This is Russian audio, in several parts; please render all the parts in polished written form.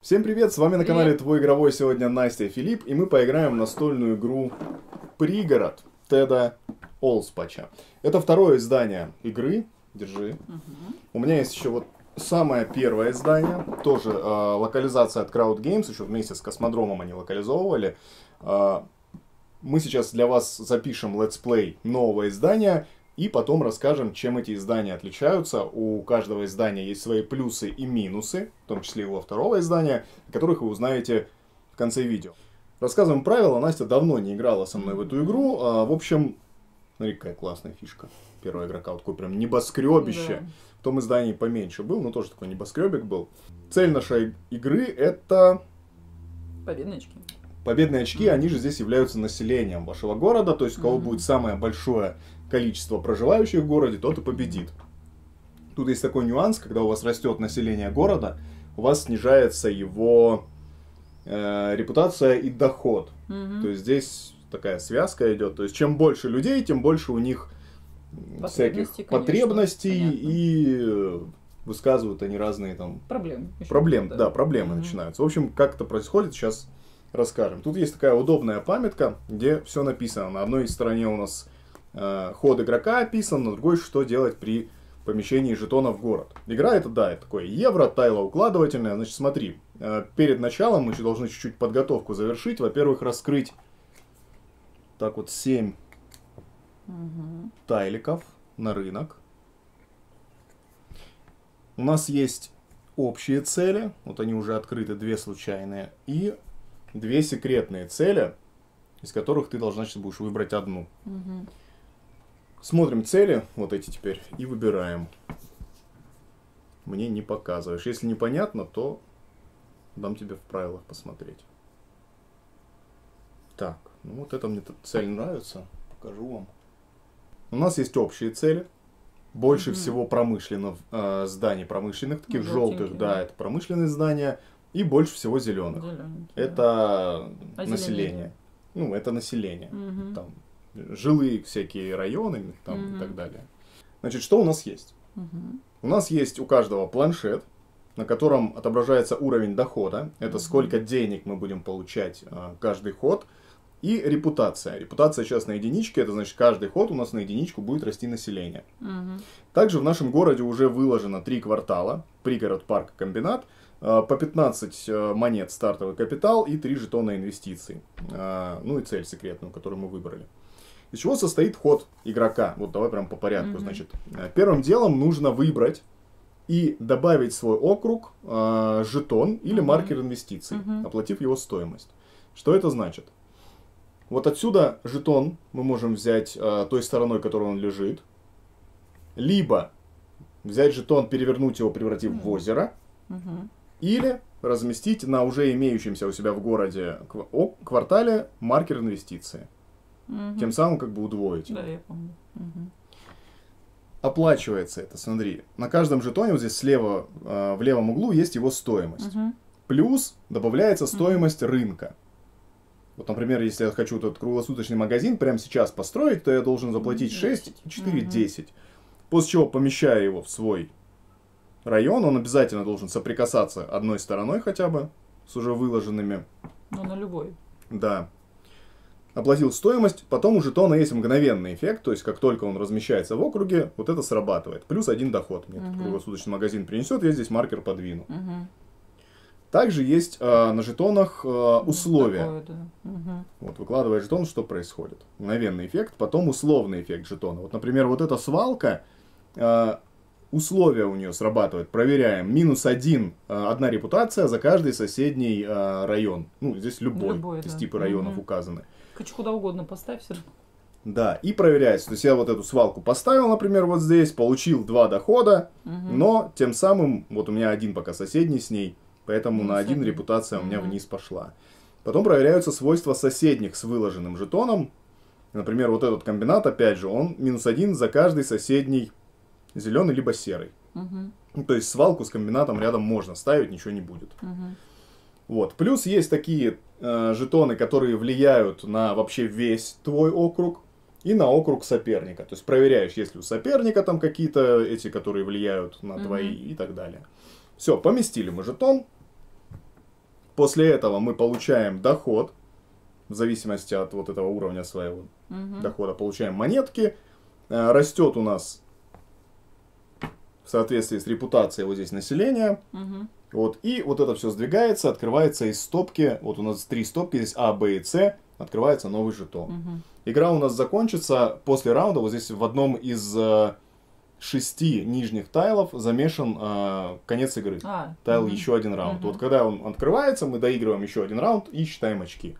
Всем привет, с вами на канале Твой Игровой, сегодня Настя и Филипп, и мы поиграем в настольную игру «Пригород» Теда Олспача. Это второе издание игры, держи. У меня есть еще вот самое первое издание, тоже локализация от Crowd Games, еще вместе с Космодромом они локализовывали. Мы сейчас для вас запишем летсплей нового издания. И потом расскажем, чем эти издания отличаются. У каждого издания есть свои плюсы и минусы, в том числе и у второго издания, о которых вы узнаете в конце видео. Рассказываем правила. Настя давно не играла со мной в эту игру. В общем, смотри, какая классная фишка. Первого игрока, вот такой прям небоскребище. Да. В том издании поменьше был, но тоже такой небоскребик был. Цель нашей игры это... Победные очки. Победные очки, они же здесь являются населением вашего города. То есть, у кого будет самое большое количество проживающих в городе, тот и победит. Тут есть такой нюанс, когда у вас растет население города, у вас снижается его репутация и доход. То есть здесь такая связка идет. То есть чем больше людей, тем больше у них всяких потребностей и высказывают они разные там проблемы начинаются. В общем, как это происходит, сейчас расскажем. Тут есть такая удобная памятка, где все написано. На одной стороне у нас ход игрока описан, на другой, что делать при помещении жетона в город. Игра это, да, это такое евро, тайлоукладывательное. Значит, смотри, перед началом мы должны чуть-чуть подготовку завершить. Во-первых, раскрыть так вот 7 тайликов на рынок. У нас есть общие цели, вот они уже открыты, 2 случайные, и 2 секретные цели, из которых ты должна сейчас будешь выбрать одну. Смотрим цели, вот эти теперь, и выбираем. Мне не показываешь. Если непонятно, то дам тебе в правилах посмотреть. Так, ну вот это мне цель нравится. Покажу вам. У нас есть общие цели. Больше всего промышленных зданий, промышленных, таких желтых, да, это промышленные здания. И больше всего зеленых. Это население. Ну, это население. Там жилые всякие районы там, и так далее. Значит, что у нас есть? У нас есть у каждого планшет, на котором отображается уровень дохода. Это сколько денег мы будем получать каждый ход. И репутация. Репутация сейчас на единичке. Это значит, каждый ход у нас на единичку будет расти население. Также в нашем городе уже выложено 3 квартала. Пригород, парк, комбинат. По 15 монет стартовый капитал и 3 жетона инвестиций. Ну и цель секретную, которую мы выбрали. Из чего состоит ход игрока? Вот давай прям по порядку. Значит, первым делом нужно выбрать и добавить в свой округ жетон или маркер инвестиций, оплатив его стоимость. Что это значит? Вот отсюда жетон мы можем взять той стороной, которой он лежит. Либо взять жетон, перевернуть его, превратив в озеро. Или разместить на уже имеющемся у себя в городе квартале маркер инвестиции. Тем самым как бы удвоить. Да, я помню. Оплачивается это, смотри. На каждом жетоне вот здесь слева в левом углу есть его стоимость. Плюс добавляется стоимость рынка. Вот, например, если я хочу этот круглосуточный магазин прямо сейчас построить, то я должен заплатить 6, 4, 10. После чего, помещая его в свой район, он обязательно должен соприкасаться одной стороной хотя бы с уже выложенными. Ну, на любой. Да. Оплатил стоимость, потом у жетона есть мгновенный эффект, то есть как только он размещается в округе, вот это срабатывает. Плюс 1 доход мне этот круглосуточный магазин принесет, я здесь маркер подвину. Также есть на жетонах условия. Такое, да. Вот выкладывая жетон, что происходит. Мгновенный эффект, потом условный эффект жетона. Вот, например, вот эта свалка, условия у нее срабатывают. Проверяем. -1, одна репутация за каждый соседний район. Ну, здесь любой из типа районов указаны. Хочу куда угодно поставь все. Да, и проверяется. То есть я вот эту свалку поставил, например, вот здесь, получил 2 дохода, но тем самым, вот у меня 1 пока соседний с ней, поэтому на 1 репутация у меня вниз пошла. Потом проверяются свойства соседних с выложенным жетоном. Например, вот этот комбинат, опять же, он -1 за каждый соседний зеленый либо серый. Ну, то есть свалку с комбинатом рядом можно ставить, ничего не будет. Вот. Плюс есть такие жетоны, которые влияют на вообще весь твой округ и на округ соперника. То есть проверяешь, есть ли у соперника там какие-то эти, которые влияют на твои и так далее. Все, поместили мы жетон. После этого мы получаем доход, в зависимости от вот этого уровня своего дохода, получаем монетки. Растет у нас в соответствии с репутацией вот здесь население. Вот, и вот это все сдвигается, открывается из стопки. Вот у нас 3 стопки, здесь А, Б и С. Открывается новый жетон. Игра у нас закончится после раунда. Вот здесь в одном из 6 нижних тайлов замешан конец игры. Тайл еще один раунд. Вот когда он открывается, мы доигрываем еще один раунд и считаем очки.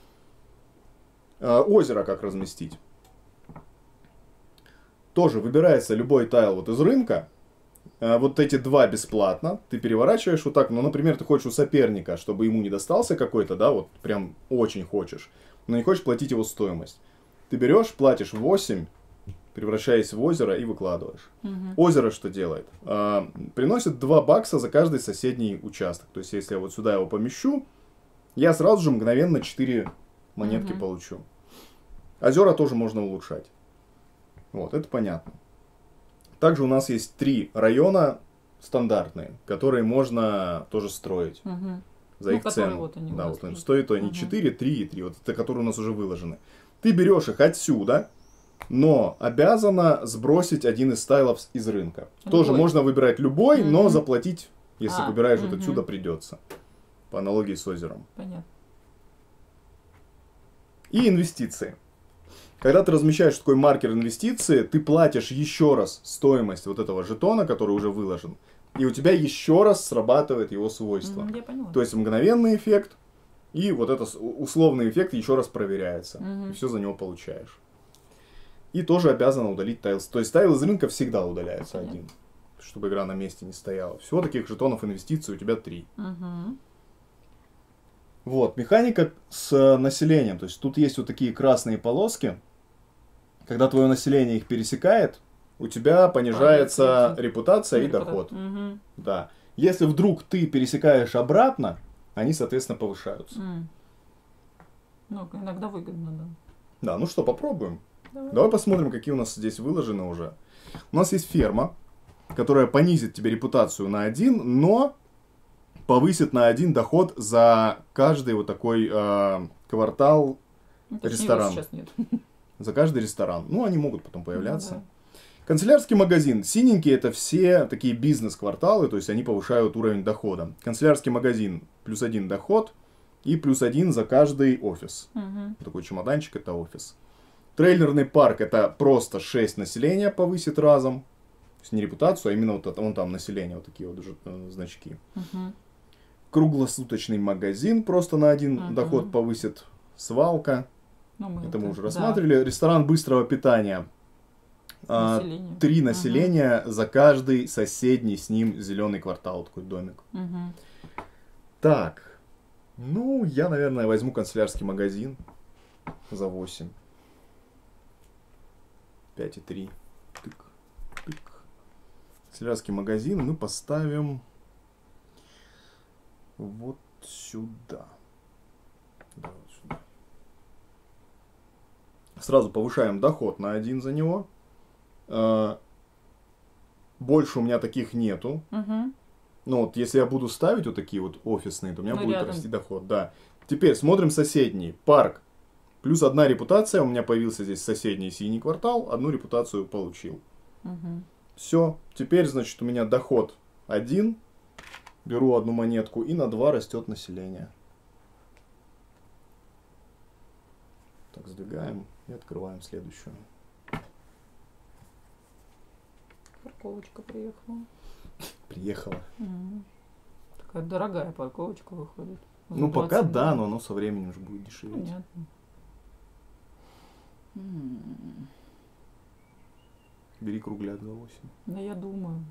Озеро как разместить. Тоже выбирается любой тайл вот из рынка. Вот эти 2 бесплатно. Ты переворачиваешь вот так. Ну, например, ты хочешь у соперника, чтобы ему не достался какой-то, да, вот прям очень хочешь. Но не хочешь платить его стоимость. Ты берешь, платишь 8, превращаясь в озеро и выкладываешь. Озеро что делает? Приносит 2 бакса за каждый соседний участок. То есть, если я вот сюда его помещу, я сразу же мгновенно 4 монетки получу. Озера тоже можно улучшать. Вот, это понятно. Также у нас есть 3 района стандартные, которые можно тоже строить. За их цену. Вот они, да, вот стоят они 4, 3 и 3. Вот это, которые у нас уже выложены. Ты берешь их отсюда, но обязана сбросить один из стайлов из рынка. Любой. Тоже можно выбирать любой, но заплатить, если выбираешь вот отсюда, придется. По аналогии с озером. Понятно. И инвестиции. Когда ты размещаешь такой маркер инвестиции, ты платишь еще раз стоимость вот этого жетона, который уже выложен, и у тебя еще раз срабатывает его свойства. Я поняла. То есть мгновенный эффект, и вот этот условный эффект еще раз проверяется. И все за него получаешь. И тоже обязана удалить тайл. То есть тайл из рынка всегда удаляется один, чтобы игра на месте не стояла. Всего таких жетонов инвестиций у тебя 3. Вот, механика с населением. То есть тут есть вот такие красные полоски. Когда твое население их пересекает, у тебя понижается репутация и доход. Да. Если вдруг ты пересекаешь обратно, они, соответственно, повышаются. Ну, иногда выгодно, да. Да, ну что, попробуем. Давай посмотрим, какие у нас здесь выложены уже. У нас есть ферма, которая понизит тебе репутацию на 1, но повысит на 1 доход за каждый вот такой квартал ресторан. Сейчас нет. За каждый ресторан. Ну, они могут потом появляться. Да. Канцелярский магазин. Синенькие это все такие бизнес-кварталы, то есть они повышают уровень дохода. Канцелярский магазин +1 доход и +1 за каждый офис. Такой чемоданчик это офис. Трейлерный парк это просто 6 населения повысит разом. То есть не репутацию, а именно вот это, вон там население, вот такие вот значки. Круглосуточный магазин просто на 1 доход повысит. Свалка. Это мы уже рассматривали. Да. Ресторан быстрого питания. 3 населения за каждый соседний с ним зеленый квартал, такой домик. Так. Ну, я, наверное, возьму канцелярский магазин за 8. 5,3. Тык, тык. Канцелярский магазин мы поставим вот сюда. Да, вот сюда. Сразу повышаем доход на 1 за него. Больше у меня таких нету. Ну вот, если я буду ставить вот такие вот офисные, то у меня будет расти доход. Да. Теперь смотрим соседний. Парк. +1 репутация. У меня появился здесь соседний синий квартал. 1 репутацию получил. Все. Теперь, значит, у меня доход 1. Беру 1 монетку. И на 2 растет население. Так, сдвигаем и открываем следующую. Парковочка приехала. Приехала. Такая дорогая парковочка выходит. Ну, пока да, но оно со временем уже будет дешеветь. Понятно. Бери кругляк за 8. Да я думаю.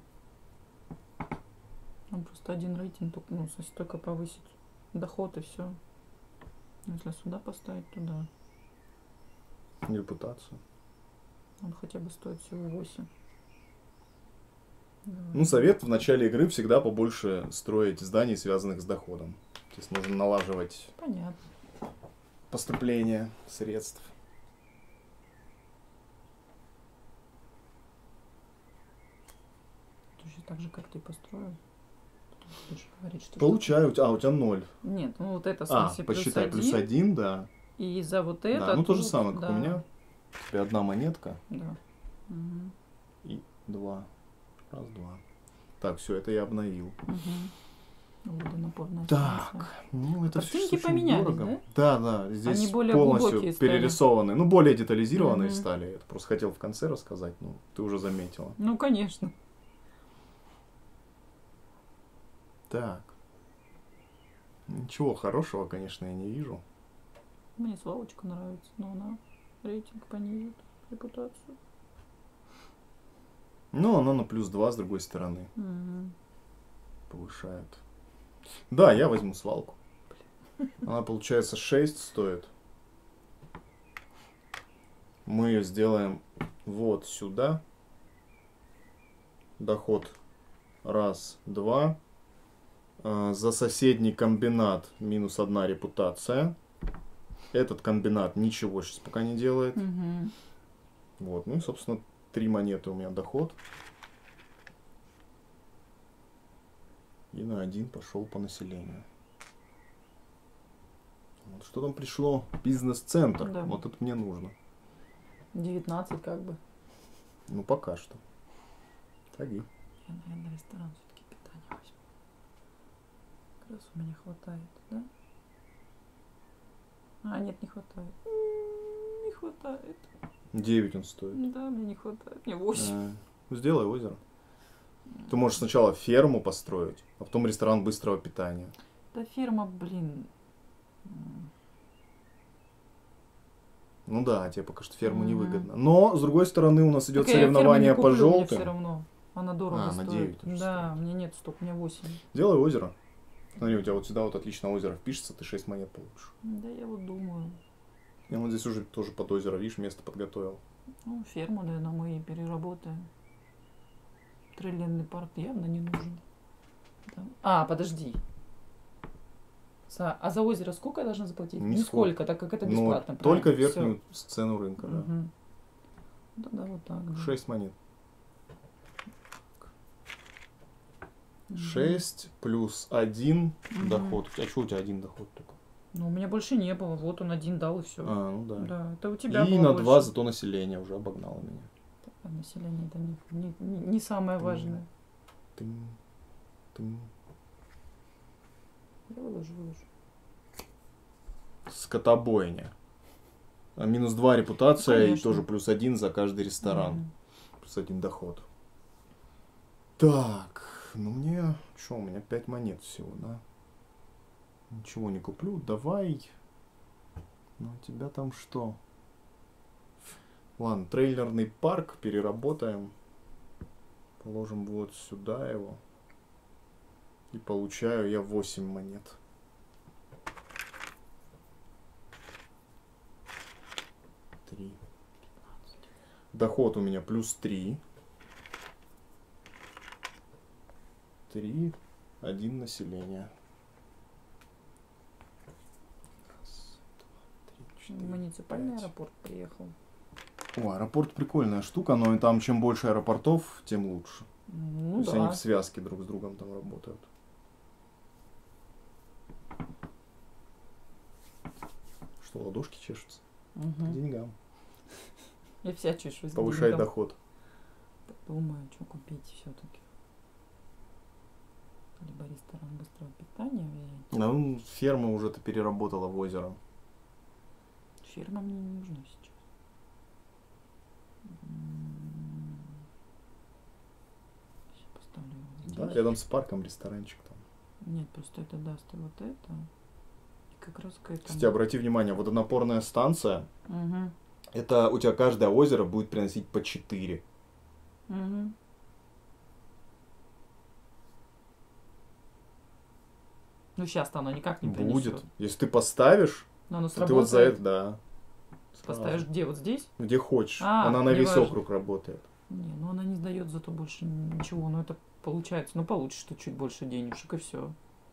Нам просто 1 рейтинг только повысить доход и все. Если сюда поставить, то да. Репутацию. Он хотя бы стоит всего 8. Давай. Ну, совет в начале игры всегда побольше строить зданий, связанных с доходом. То есть можно налаживать поступление средств. Точно так же, как ты построил. Будешь говорить, что Получаю, у тебя 0. Нет, ну вот это в А, смысле посчитай, плюс плюс 1, да. И за вот это... Да, ну то же тут, самое, как да. у меня. У тебя одна монетка Да. Угу. и 2. Раз, 2. Так, все, это я обновил. Водонапорная Так, станция. ну это Картинки очень поменялись, дорого. Да? Да, здесь Они более полностью глубокие стали. перерисованы. Ну, более детализированные Мгм. стали. Я просто хотел в конце рассказать, ну, ты уже заметила. Ну, конечно. Так. Ничего хорошего, конечно, я не вижу. Мне Славочка нравится, но она рейтинг понизит, репутацию. Ну, она на плюс 2 с другой стороны Угу. повышает. Да, я возьму свалку. Она, получается, 6 стоит. Мы ее сделаем вот сюда. Доход 1, 2. За соседний комбинат минус 1 репутация. Этот комбинат ничего сейчас пока не делает. Угу. Вот, ну и, собственно, 3 монеты у меня доход. И на 1 пошел по населению. Вот что там пришло? Бизнес-центр. Да. Вот это мне нужно. 19 как бы. Ну, пока что. Таги. Я, наверное, ресторан все-таки питание возьму. Как раз у меня хватает, да? А, нет, не хватает. Не хватает. 9 он стоит. Да, мне не хватает. Мне 8. Сделай озеро. Ты можешь сначала ферму построить, а потом ресторан быстрого питания. Да ферма, блин. Ну да, тебе пока что ферму невыгодно. Но, с другой стороны, у нас идет Так я ферму соревнование не по куплю, мне желтым. все равно. Она дорого на стоит. 9 уже Да, у меня нет столько, у меня 8. Делай озеро. Смотри, у тебя вот сюда вот отлично озеро впишется, ты 6 монет получишь. Да, я вот думаю. Я вот здесь уже тоже под озеро, видишь, место подготовил. Ну, ферму, наверное, мы и переработаем. Триллионный парк явно не нужен. Да. А, подожди. А за озеро сколько я должна заплатить? Нисколько, так как это бесплатно. Но только правильно? верхнюю цену рынка, да. Мгм. Да, вот так. Да. 6 монет. Мгм. 6 плюс 1 Мгм. доход. А что у тебя один доход только? Ну, у меня больше не было. Вот он один дал и все. А, ну да. Да, это у тебя И было на больше. 2 зато население уже обогнало меня. А население это не самое важное. Тынь, тынь. Я выложу. Скотобойня. А минус 2 репутация Ну, и конечно. тоже плюс 1 за каждый ресторан. Мгм. Плюс 1 доход. Так, ну мне... Что, у меня 5 монет всего, да? Ничего не куплю. Давай... Ну, у тебя там что? Ладно, трейлерный парк переработаем. Положим вот сюда его. И получаю я 8 монет. Три. Доход у меня плюс 3. 3, 1 население. Раз, два, три, 4, Муниципальный 5. аэропорт приехал. О, аэропорт прикольная штука, но и там чем больше аэропортов, тем лучше. Ну То есть да. они в связке друг с другом там работают. Что, ладошки чешутся? К Мгм. деньгам. Я вся чешусь. Повышай деньгам. доход. Думаю, что купить все-таки. Либо ресторан быстрого питания взять. Ну, ферма уже-то переработала в озеро. Ферма мне не нужна сейчас. Сейчас поставлю его Да, здесь. рядом с парком ресторанчик там. Нет, просто это даст и вот это. И как раз к этому. Кстати, обрати внимание, водонапорная станция, Угу. это у тебя каждое озеро будет приносить по 4. Угу. Ну сейчас-то оно никак не принесет. Будет. Если ты поставишь, Но оно то ты вот за сработает. это, да. Поставишь сразу. где? Вот здесь? Где хочешь. А, Она на весь неважно. округ работает. Не, ну она не сдает зато больше ничего. Ну это получается. Ну получишь ты чуть больше денежек и все.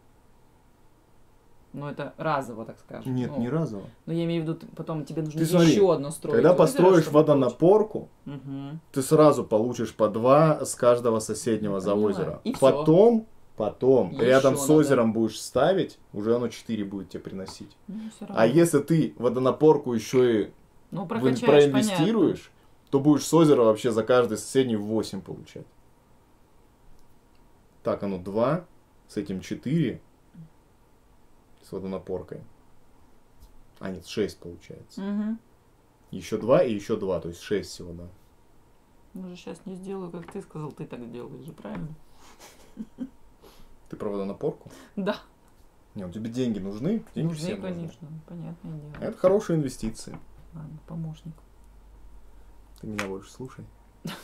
Ну это разово, так скажем. Нет, ну, не разово. Но я имею в виду, потом тебе нужно Ты смотри, еще одно строить. Когда озеро, построишь чтобы водонапорку, получить. Мгм. ты сразу получишь по 2 с каждого соседнего Я за поняла. озеро. И всё. Потом Потом Еще рядом с надо. озером будешь ставить, уже оно 4 будет тебе приносить. Ну, всё равно. А если ты водонапорку еще и Ну, прокачаешь, проинвестируешь, то будешь с озера вообще за каждый соседний 8 получать. Так, оно 2, с этим 4, с водонапоркой. А нет, 6 получается. понятно. Еще 2 и еще 2, то есть 6 всего, да. Ну, же сейчас не сделаю, как ты сказал, ты так делаешь же, правильно? Ты про водонапорку? Да. Не, тебе деньги нужны? Деньги Нужны, всем нужны. конечно, понятное дело. Это хорошие инвестиции. Ладно, помощник. Ты меня больше слушай. Тогда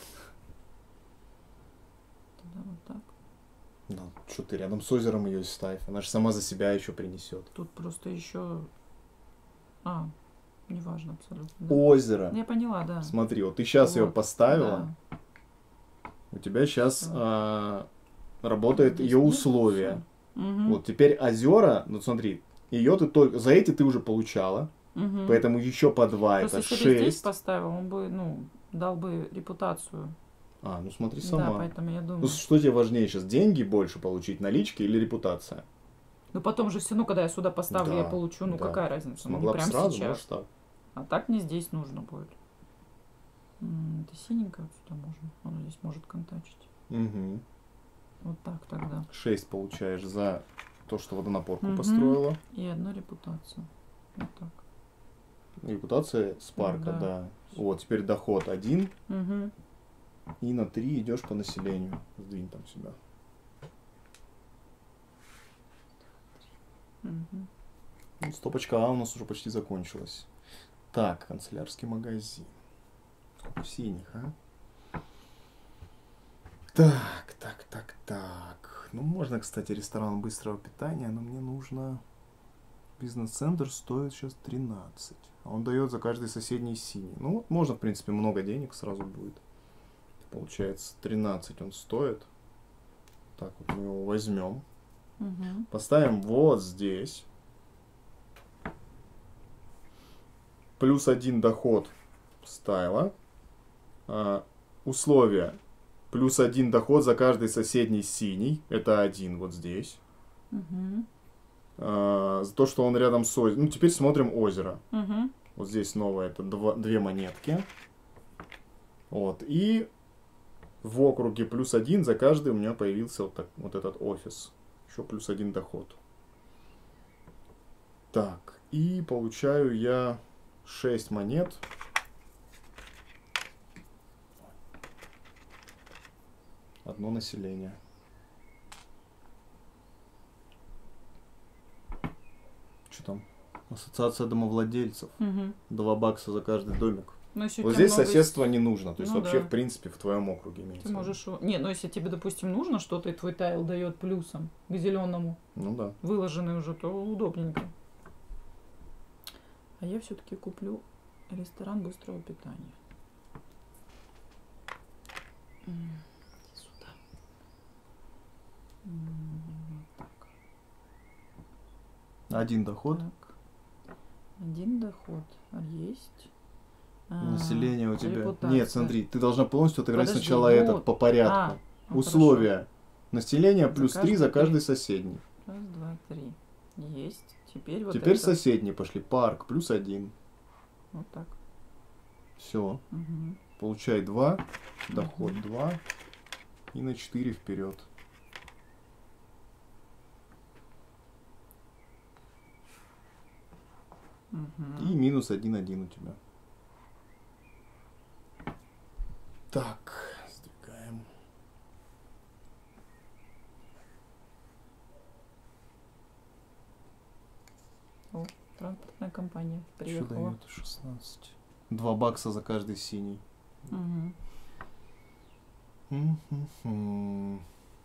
вот так. Ну, что ты рядом с озером ее ставь. Она же сама за себя еще принесет. Тут просто еще... неважно абсолютно. Да. Озеро. Я поняла, да. Смотри, вот ты сейчас ее Вот, поставила. Да. У тебя сейчас Всё. работает Здесь ее нет, условие. всё. Мгм. Вот теперь озера, ну смотри, ее ты только за эти ты уже получала, Мгм. поэтому еще по 2 Просто это если бы здесь 6. поставил, он бы, дал бы репутацию. Ну смотри Да, сама. поэтому я Ну думаю. что тебе важнее сейчас, деньги больше получить, налички или репутация? Ну потом же все, когда я сюда поставлю, я Да, получу, да. какая разница? Ну, Смогла не бы прям сразу, сейчас. может так. А так мне здесь нужно будет. Это синенькое вот сюда можно. Оно здесь может контачить. Угу. Вот так тогда. 6 получаешь за то, что водонапорку Мгм. построила. И одну репутацию. Вот так. Репутация Спарка, Да. да. Вот, теперь доход 1. Угу. И на 3 идешь по населению. Сдвинь там себя. Угу. Стопочка А у нас уже почти закончилась. Так, канцелярский магазин. Сколько синих, а? Так. Ну, можно, кстати, ресторан быстрого питания, но мне нужно... Бизнес-центр стоит сейчас 13. А он дает за каждый соседний синий. Ну, вот можно, в принципе, много денег сразу будет. Получается, 13 он стоит. Так, вот мы его возьмем. Угу. Поставим вот здесь. Плюс 1 доход ставила. Условия. Плюс 1 доход за каждый соседний синий. Это 1 вот здесь. Угу. За то, что он рядом с озером. Ну, теперь смотрим озеро. Угу. Вот здесь новое. Это 2 монетки. Вот. И в округе плюс 1 за каждый у меня появился вот этот офис. Еще плюс 1 доход. Так. И получаю я 6 монет. Одно население. Что там? Ассоциация домовладельцев. Угу. 2 бакса за каждый домик. Но если у Вот тебя здесь много соседство не нужно. То есть Ну вообще, да. в принципе, в твоем округе имеется. Ты можешь... Не, ну если тебе, допустим, нужно что-то, и твой тайл дает плюсом к зеленому, Ну да. выложенный уже, то удобненько. А я все-таки куплю ресторан быстрого питания. Сюда. Вот так. 1 доход. Так. 1 доход. Есть. Население у тебя. Репутация. Нет, смотри, ты должна полностью отыграть Подожди, сначала вот. этот по порядку. Ну, Условия. Население За плюс 3 каждый за каждый три. соседний. Раз, два, три. Есть. Теперь вот Теперь это. соседние пошли. Парк плюс 1. Вот так. Все. Угу. Получай 2. Доход 2. И на 4 вперед. Угу. И минус 1 у тебя. Так, сдвигаем. О, транспортная компания Что приехала. дает 16? 2 бакса за каждый синий. Угу. М-м-м.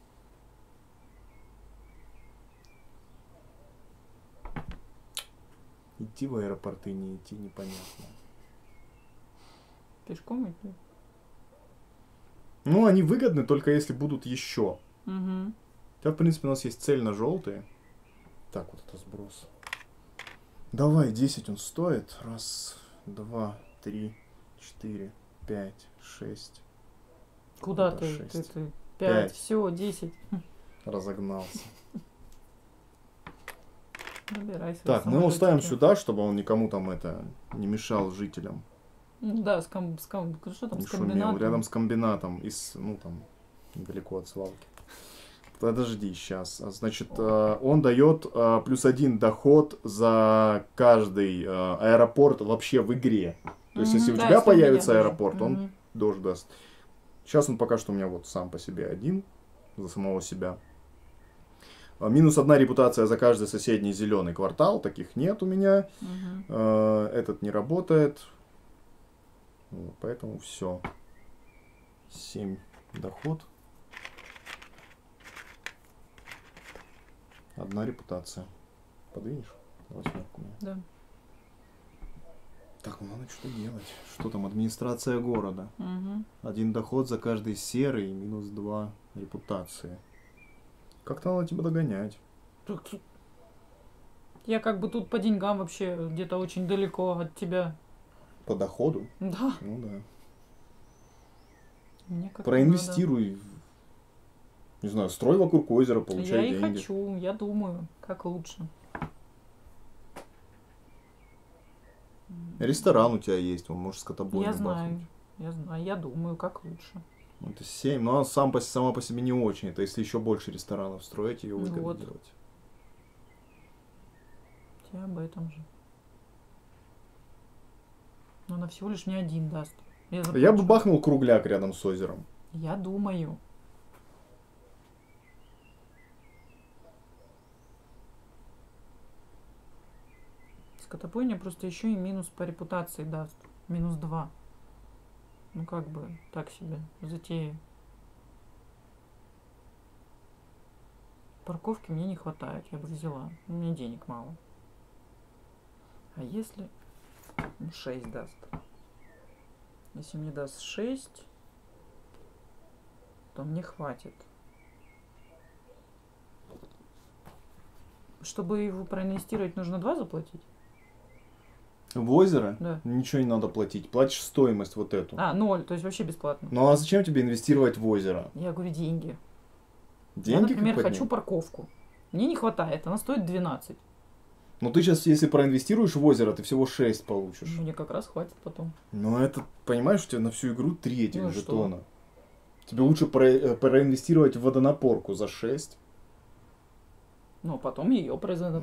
Идти в аэропорты, не идти, непонятно. Пешком идти? Ну, они выгодны только если будут еще. Угу. Хотя, в принципе, у нас есть цель на желтые. Так, вот это сброс. Давай, 10 он стоит. Раз, два, 3, 4, 5, 6. Куда Это ты? 6. Ты 5. Пять. Все, 10. разогнался. Забирайся. Так, мы его ставим сюда, чтобы он никому там это не мешал жителям. Ну да, что там, Не с шумел. комбинатом? Рядом с комбинатом, ну там, недалеко от свалки. Подожди, сейчас. Значит, он дает +1 доход за каждый аэропорт вообще в игре. То есть, если у тебя появится аэропорт, он тоже даст. Сейчас он пока что у меня вот сам по себе один, за самого себя. -1 репутация за каждый соседний зеленый квартал. Таких нет у меня. Этот не работает. Вот, поэтому все. 7 доход. 1 репутация. Подвинешь? 8 у меня. Да. Так, ну надо что делать. Что там? Администрация города. 1 доход за каждый серый, -2 репутации. Как-то надо тебя догонять. Я как бы тут по деньгам вообще где-то очень далеко от тебя. По доходу? Да. Ну да. Мне как-то проинвестируй. Не знаю, строй вокруг озера, надо. получай Я и деньги. хочу, я думаю, как лучше. Ресторан у тебя есть, он может скотобойню Я знаю, бахнуть. я знаю, я думаю, как лучше. Это 7, но она сама по себе не очень. Это если еще больше ресторанов строить, ее выгодно Вот. делать. Я об этом же. Но она всего лишь мне 1 даст. Я бы бахнул кругляк рядом с озером. Я думаю. Скотобойня просто еще и минус по репутации даст. -2. Ну как бы так себе затея. Парковки мне не хватает, я бы взяла. У меня денег мало. А если 6 даст? Если мне даст 6, то мне хватит. Чтобы его проинвестировать, нужно 2 заплатить? В озеро? Да. Ничего не надо платить. Платишь стоимость вот эту. 0, то есть вообще бесплатно. Ну а зачем тебе инвестировать в озеро? Я говорю, деньги. Деньги, Я, например, как хочу поднять? парковку. Мне не хватает, она стоит 12. Ну ты сейчас, если проинвестируешь в озеро, ты всего 6 получишь. Мне как раз хватит потом. Но это, понимаешь, у тебя на всю игру 3 этих Ну и что? жетона. Тебе лучше проинвестировать в водонапорку за 6. Ну, а потом ее произойдет.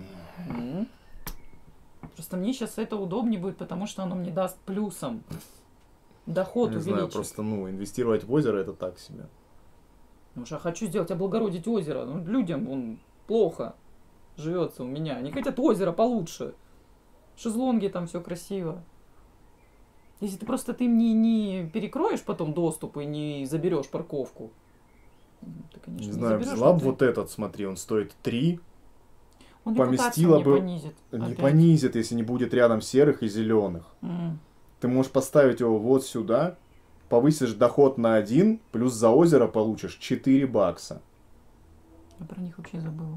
Просто мне сейчас это удобнее будет, потому что оно мне даст плюсом. Доход Не увеличит. знаю, просто, инвестировать в озеро это так себе. Потому что я хочу сделать, облагородить озеро. Ну, людям плохо живется у меня. Они хотят озеро получше. Шезлонги там все красиво. Если ты им не перекроешь потом доступ и не заберешь парковку, ты, конечно, Не знаю, заберешь, взяла но бы ты- вот этот, смотри, он стоит 3. Он поместила репутацию мне бы- понизит. Не опять. понизит, если не будет рядом серых и зеленых. Ты можешь поставить его вот сюда, повысишь доход на 1, плюс за озеро получишь 4 бакса. Я про них вообще забыла.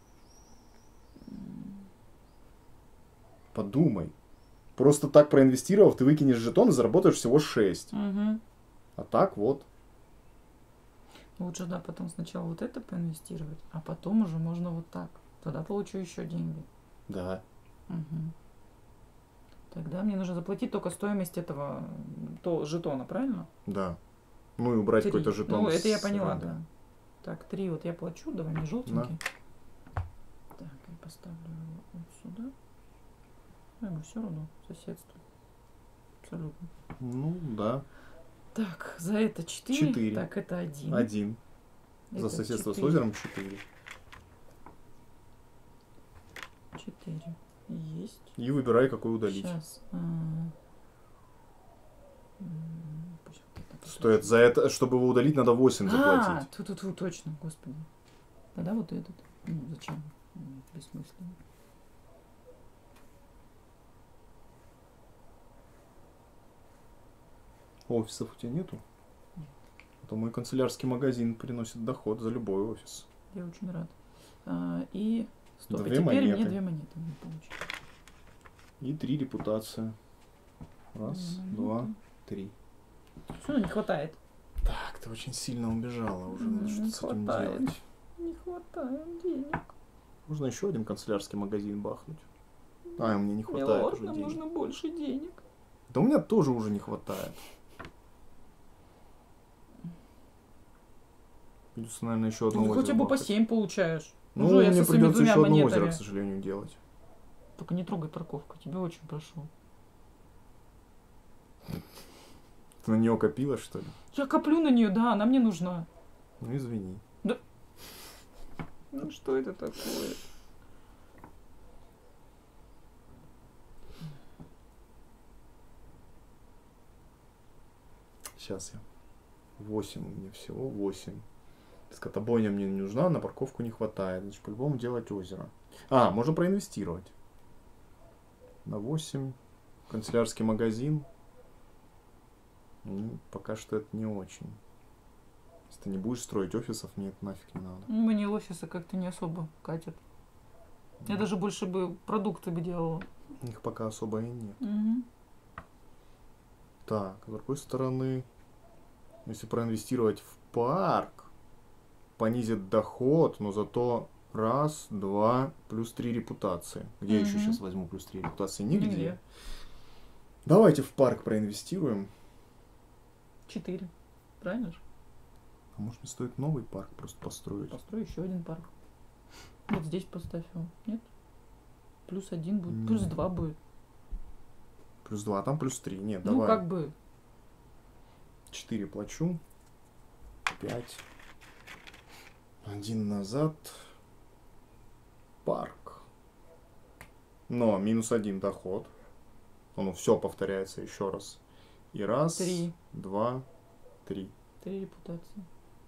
Подумай. Просто так проинвестировав, ты выкинешь жетон и заработаешь всего 6. Угу. А так вот. Лучше, да, потом сначала вот это поинвестировать, а потом уже можно вот так. Тогда получу еще деньги. Да. Угу. Тогда мне нужно заплатить только стоимость этого жетона, правильно? Да. Ну и убрать 3. какой-то жетон. Ну, это я с поняла, рынка. да. Так, 3 вот я плачу, давай мне желтенький. Так, я поставлю его вот сюда. Все равно, соседство. Абсолютно. Ну, да. Так, за это 4. 4. Так, это 1. 1. За Это соседство с 4. озером 4. 4. Есть. И выбирай, какой удалить. Сейчас. Пусть вот это Стоит за это, чтобы его удалить, надо 8 заплатить. Тьфу-тьфу-тьфу, точно, господи. Тогда вот этот. Ну, зачем? Бессмысленно. Офисов у тебя нету? Нет. А то мой канцелярский магазин приносит доход за любой офис. Я очень рад. И стоп, и 2 теперь монеты. мне 2 монеты не получится. И 3 репутация. Раз, 2, 3. Что не хватает? Так, ты очень сильно убежала уже. Надо что-то с этим Хватает. делать. Не хватает денег. Можно еще один канцелярский магазин бахнуть. А, мне не хватает Милорд, уже нам денег. нужно больше денег. Да у меня тоже уже не хватает. Придется, наверное, еще одно Ну, озеро хотя бы по бахать. 7 получаешь. Ну, Уже я мне со своими придется двумя еще одно монетами. озеро, к сожалению, делать. Только не трогай парковку, тебя очень прошу. Ты на нее копила, что ли? Я коплю на нее, да, она мне нужна. Ну, извини. Ну что это такое? Сейчас я. 8 у меня всего, 8. Скотобойня мне не нужна, на парковку не хватает. Значит, по-любому делать озеро. А, можно проинвестировать. На 8. Канцелярский магазин. Ну, пока что это не очень. Если ты не будешь строить офисов, мне это нафиг не надо. Мне офисы как-то не особо катят. Я даже больше бы продукты бы делала. Их пока особо и нет. Угу. Так, с другой стороны, если проинвестировать в парк, понизит доход, но зато раз, два, плюс 3 репутации. Где я еще сейчас возьму плюс 3 репутации? Нигде. Нигде. Давайте в парк проинвестируем. 4. Правильно же? А может, не стоит новый парк просто построить? Построй еще один парк. Вот здесь поставь его. Нет? Плюс 1 будет. Нет. Плюс 2 будет. Плюс 2, а там плюс 3. Нет, Ну, давай. как бы. 4 плачу. 5. 1 назад. Парк. Но минус 1 доход. Ну, все повторяется еще раз. И раз, 3. 2, 3. 3 репутации.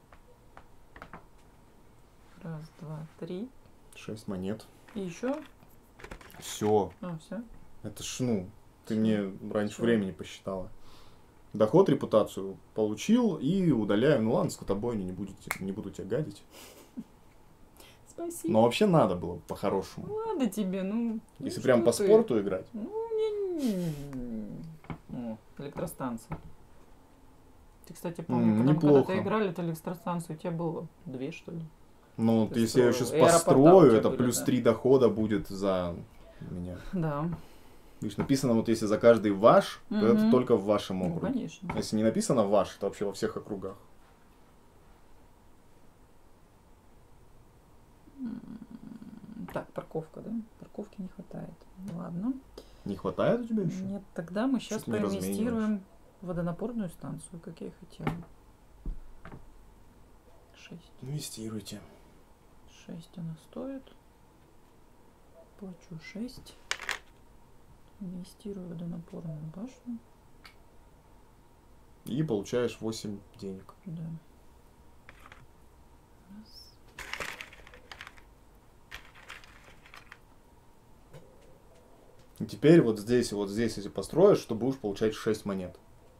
Раз, два, 3. 6 монет. И еще. Все. А, все. Это ж, ну, ты Всё. мне раньше Всё. времени посчитала. Доход, репутацию получил и удаляем. Ну ладно, скотобойню не буду тебя гадить. Спасибо. Но вообще надо было по-хорошему. Ладно тебе, ну. Если ну прям что по ты? спорту играть. Ну, О, электростанция. Ты, кстати, помню, когда мы неплохо. когда-то играли эту электростанцию, у тебя было 2, что ли? Ну, вот Ты если я ее строил. сейчас И аэропорта у построю, тебя это были, плюс да. 3 дохода будет за меня. Да. Видишь, написано, вот если за каждый ваш, то это Мгм. только в вашем Ну, округе. конечно. Если не написано ваш, это вообще во всех округах. Так, парковка, да? Парковки не хватает. Ладно. Не хватает у тебя еще? Нет, тогда мы сейчас Чуть не проинвестируем в водонапорную станцию, как я и хотела. 6. Инвестируйте. 6 она стоит. Плачу 6. Инвестирую в водонапорную башню. И получаешь 8 денег. Да. Раз. И теперь вот здесь, если построишь, то будешь получать 6 монет.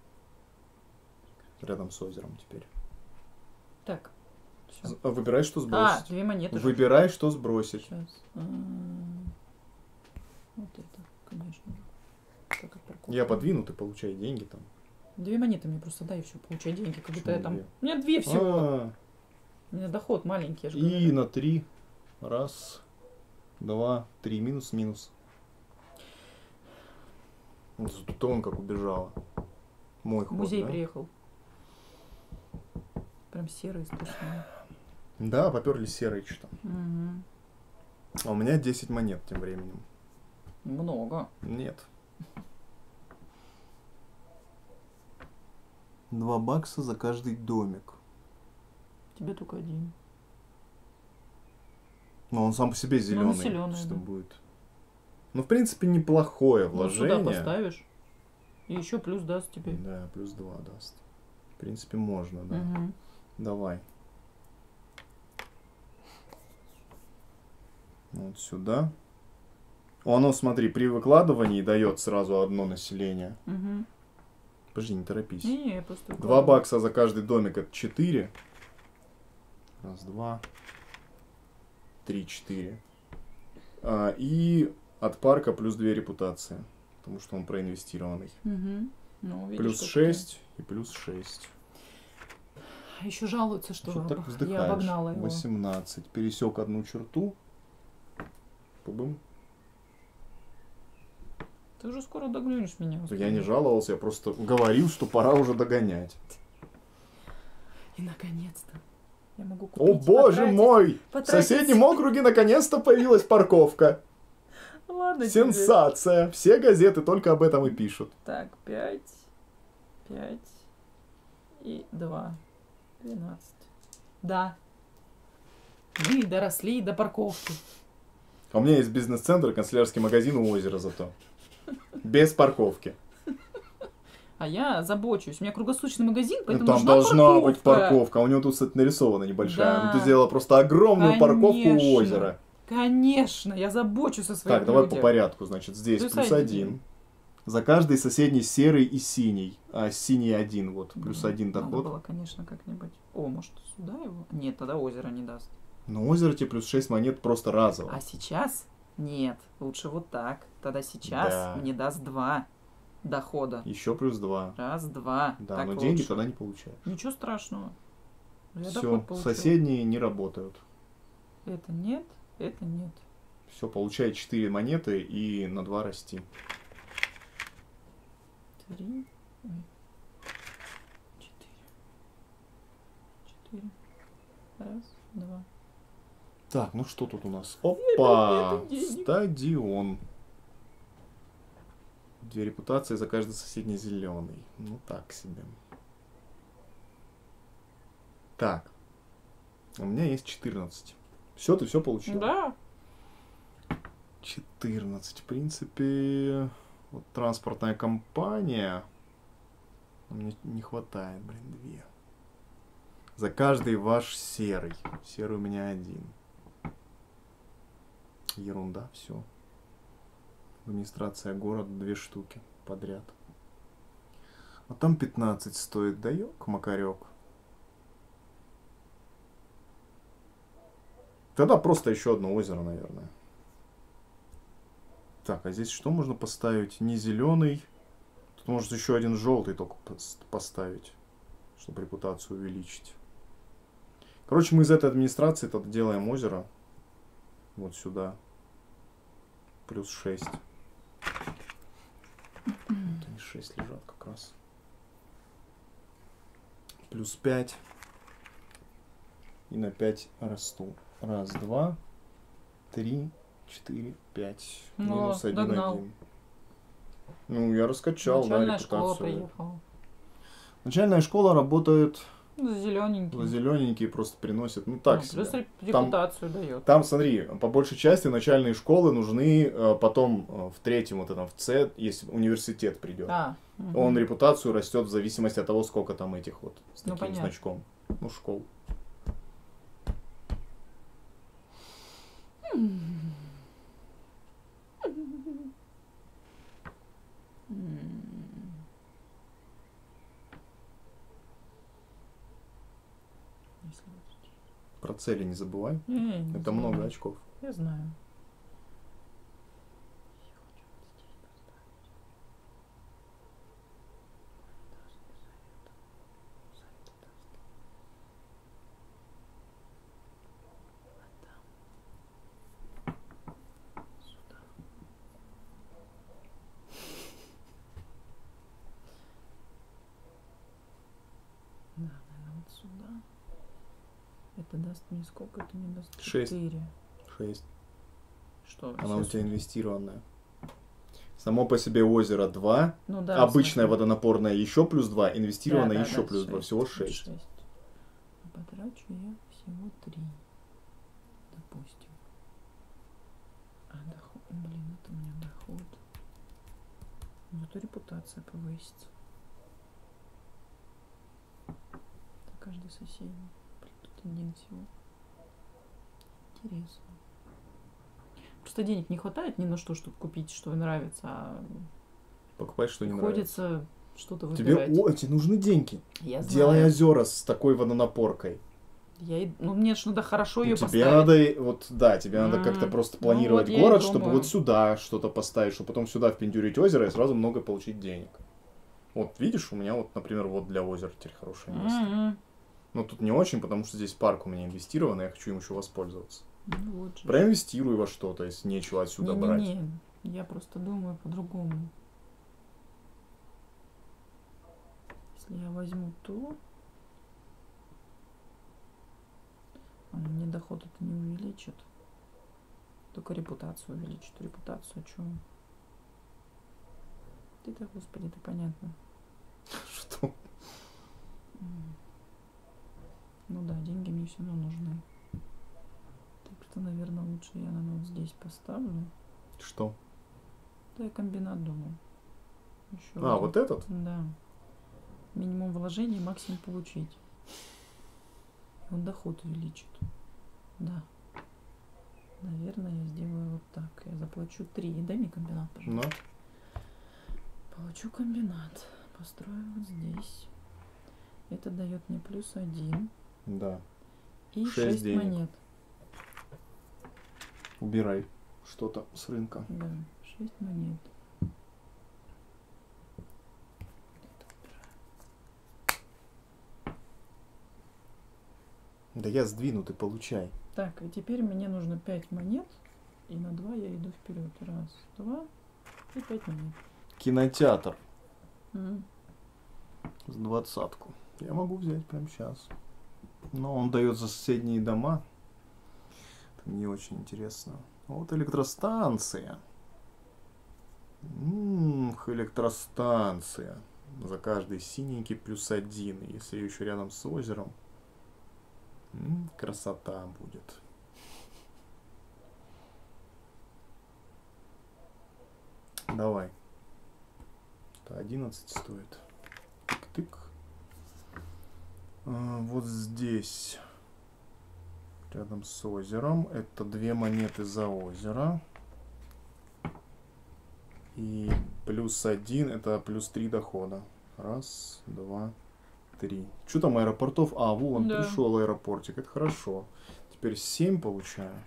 Рядом с озером теперь. Так. Всё. Выбирай, что А, сбросить. 2 монеты. Выбирай, что сбросить. Сейчас. Вот это, конечно. Как от парковки. Я подвину, ты получай деньги там. 2 монеты мне просто дай, и все, получай деньги. Как будто Почему я там. две? У меня 2 всего. А, У меня доход маленький, я же И говорю. на 3. Раз, 2, 3. Минус. Вот тут он как убежала. Мой В ход, музей да? приехал. Прям серый, страшный. Да, поперли серые что-то. Угу. А у меня 10 монет тем временем. Много. Нет. 2 бакса за каждый домик. Тебе только 1. Но он сам по себе зеленый. зелёный, что да. будет. Ну, в принципе, неплохое Ну, сюда вложение. поставишь. И еще плюс даст тебе. Да, плюс 2 даст. В принципе, можно, да. Угу. Давай. Вот сюда. Оно, смотри, при выкладывании дает сразу одно население. Угу. Подожди, не торопись. Не, я просто... 2 бакса за каждый домик это 4. Раз, два. 3, 4. И от парка плюс 2 репутации. Потому что он проинвестированный. Угу. Ну, видишь, Плюс как 6 и плюс 6. Еще жалуются, что Что так я вздыхаешь? обогнала его. 18. Пересек одну черту. Пубым. Ты уже скоро догонишь меня. Я не жаловался, я просто говорил, что пора уже догонять. И наконец-то я могу О купить. боже мой! В потратить. соседнем округе наконец-то появилась парковка. Ладно тебе. Сенсация! Все газеты только об этом и пишут. Так, 5 и 2. 12. Да. Мы доросли до парковки. А у меня есть бизнес-центр, канцелярский магазин у озера зато. Без парковки. А я забочусь. У меня круглосуточный магазин, Ну, поэтому там нужна должна быть парковка. парковка. А у него тут, кстати, нарисована небольшая. Да. Ну, ты сделала просто огромную парковку у озера. Конечно, я забочусь о своих Так, давай людях. по порядку. Значит, здесь Плюс плюс 1. За каждый соседний серый и синий. А синий 1, вот. Плюс 1 Надо доход. было, конечно, как-нибудь. О, может, сюда его? Нет, тогда озеро не даст. Но озеро тебе плюс 6 монет просто разово. А сейчас? Нет, лучше вот так. Тогда сейчас Да. мне даст 2 дохода. Еще плюс 2. Раз, два. Да, Так но лучше. деньги тогда не получаешь. Ничего страшного. Я Все, доход получил. соседние не работают. Это нет, это нет. Все, получай 4 монеты и на 2 расти. 3. 4. Раз, два. Так, ну что тут у нас? Опа! Нету денег. Стадион. 2 репутации за каждый соседний зеленый. Ну так себе. Так. У меня есть 14. Все, ты все получил? Да. 14. В принципе, вот транспортная компания. Мне не хватает, 2. За каждый ваш серый. Серый у меня 1. Ерунда, все. Администрация города 2 штуки подряд. А там 15 стоит. Даёк, Макарёк. Тогда просто еще одно озеро, наверное. Так, а здесь что можно поставить? Не зеленый. Тут может еще один желтый только поставить, чтобы репутацию увеличить. Короче, мы из этой администрации тогда делаем озеро. Вот сюда. Плюс 6. Вот они 6 лежат как раз. Плюс 5. И на 5 расту. Раз, два, 3, 4, 5. Ну, Минус 1, догнал. 1. Ну, я раскачал, Начальная да, школа репутацию. приехала. Начальная школа работает Зелененький. зелененькие, просто приносят, ну так Плюс себе. репутацию дает. Там, смотри, по большей части начальные школы нужны потом в третьем, вот этом, в С, если университет придет. Он репутацию растет в зависимости от того, сколько там этих вот с Ну, таким понятно. значком. Ну, школ. Про цели не забывай. Это много очков. Я знаю. Да, наверное, вот сюда. Это даст мне сколько? Это мне даст 6. 4. 6. Что? Она у тебя инвестированная. Само по себе озеро 2. Ну, да, Обычное смотри. водонапорное еще плюс 2. Инвестированное Да, еще да, плюс 2. Всего 6. 6. А потрачу я всего 3. Допустим. А доход... Блин, это у меня доход. Зато репутация повысится. Это каждый соседний. Блин, тут один всего. Интересно. Просто денег не хватает ни на что, чтобы купить, что нравится, а Покупай, что не нравится. приходится что-то Тебе, выбирать. тебе нужны деньги. Я Делай знаю. озера с такой водонапоркой. Ну, мне же надо хорошо ее Тебе поставить. надо, вот, да, тебе надо как-то просто Ну, планировать вот я и город, чтобы думаю. вот сюда что-то поставить, чтобы потом сюда впендюрить озеро и сразу много получить денег. Вот, видишь, у меня вот, например, вот для озера теперь хорошее место. Но тут не очень, потому что здесь парк у меня инвестирован, и я хочу им еще воспользоваться. Ну, вот же. Проинвестируй во что-то, если нечего отсюда брать. Не, я просто думаю по-другому. Если я возьму то, мне доход это не увеличит. Только репутацию увеличит. Репутацию, о чем? Ты-то, господи, это понятно. Что? Ну да, деньги мне все равно нужны. Так что, наверное, лучше я, наверное, вот здесь поставлю. Что? Да, я комбинат думаю. Еще А, вот этот? Да. Минимум вложений, максимум получить. Он доход увеличит. Да. Наверное, я сделаю вот так. Я заплачу 3. Дай мне комбинат, пожалуйста. Ну. Получу комбинат. Построю вот здесь. Это дает мне +1. Да. И 6 6 денег. монет. Убирай что-то с рынка. Да, 6 монет. Да я сдвину, ты получай. Так, и теперь мне нужно 5 монет. И на 2 я иду вперед. 1, 2 и 5 монет. Кинотеатр. Мгм. С 20-ку. Я могу взять прямо сейчас. Но он дает за соседние дома. Это не очень интересно. Вот электростанция. Электростанция. За каждый синенький +1. Если еще рядом с озером. Красота будет. Давай. Это 11 стоит. Тык-тык. Вот здесь, рядом с озером, это 2 монеты за озеро. И +1, это +3 дохода. 1, 2, 3. Что там аэропортов? А, вон, Да. пришел аэропортик. Это хорошо. Теперь 7 получаю.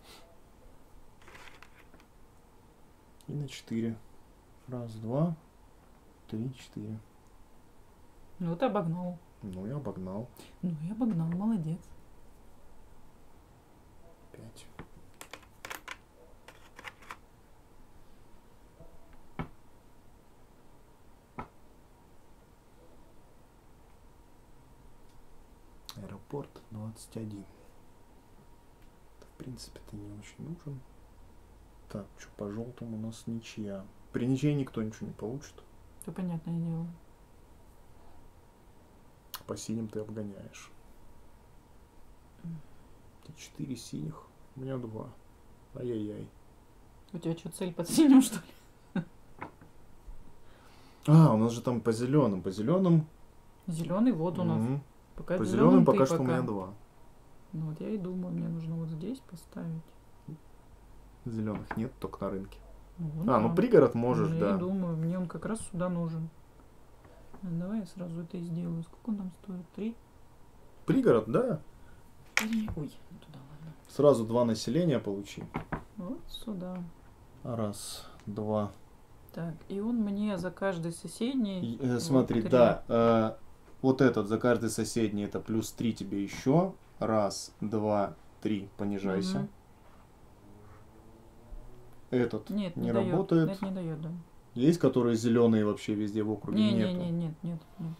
И на 4. 1, 2, 3, 4. Ну, ты обогнал. Ну, я обогнал. Ну, я обогнал, молодец. 5. Аэропорт 21. Это, в принципе-то не очень нужен. Так, что по желтому у нас ничья. При ничьей никто ничего не получит. Все понятное дело. По синим ты обгоняешь. 4 синих. У меня 2. Ай-яй-яй. У тебя что, цель под синим, что ли? А, у нас же там по зеленым. По зеленым. Зеленый вот у нас. Мгм. Пока По зеленым зеленым ты пока что у меня 2. Ну вот я и думаю, мне нужно вот здесь поставить. Зеленых нет, только на рынке. Ну, А, да. ну пригород можешь, Я да. и думаю, мне он как раз сюда нужен. Давай я сразу это и сделаю. Сколько он там стоит? 3? Пригород, да. 3. Ой, не туда, ладно. Сразу 2 населения получи. Вот сюда. 1, 2. Так, и он мне за каждый соседний... Смотри, вот 3. да. Вот этот за каждый соседний это +3 тебе еще. 1, 2, 3. Понижайся. Мгм. Этот Нет, не дает. работает. Нет, не дает, да. Есть, которые зеленые вообще везде в округе? Нету. Нет.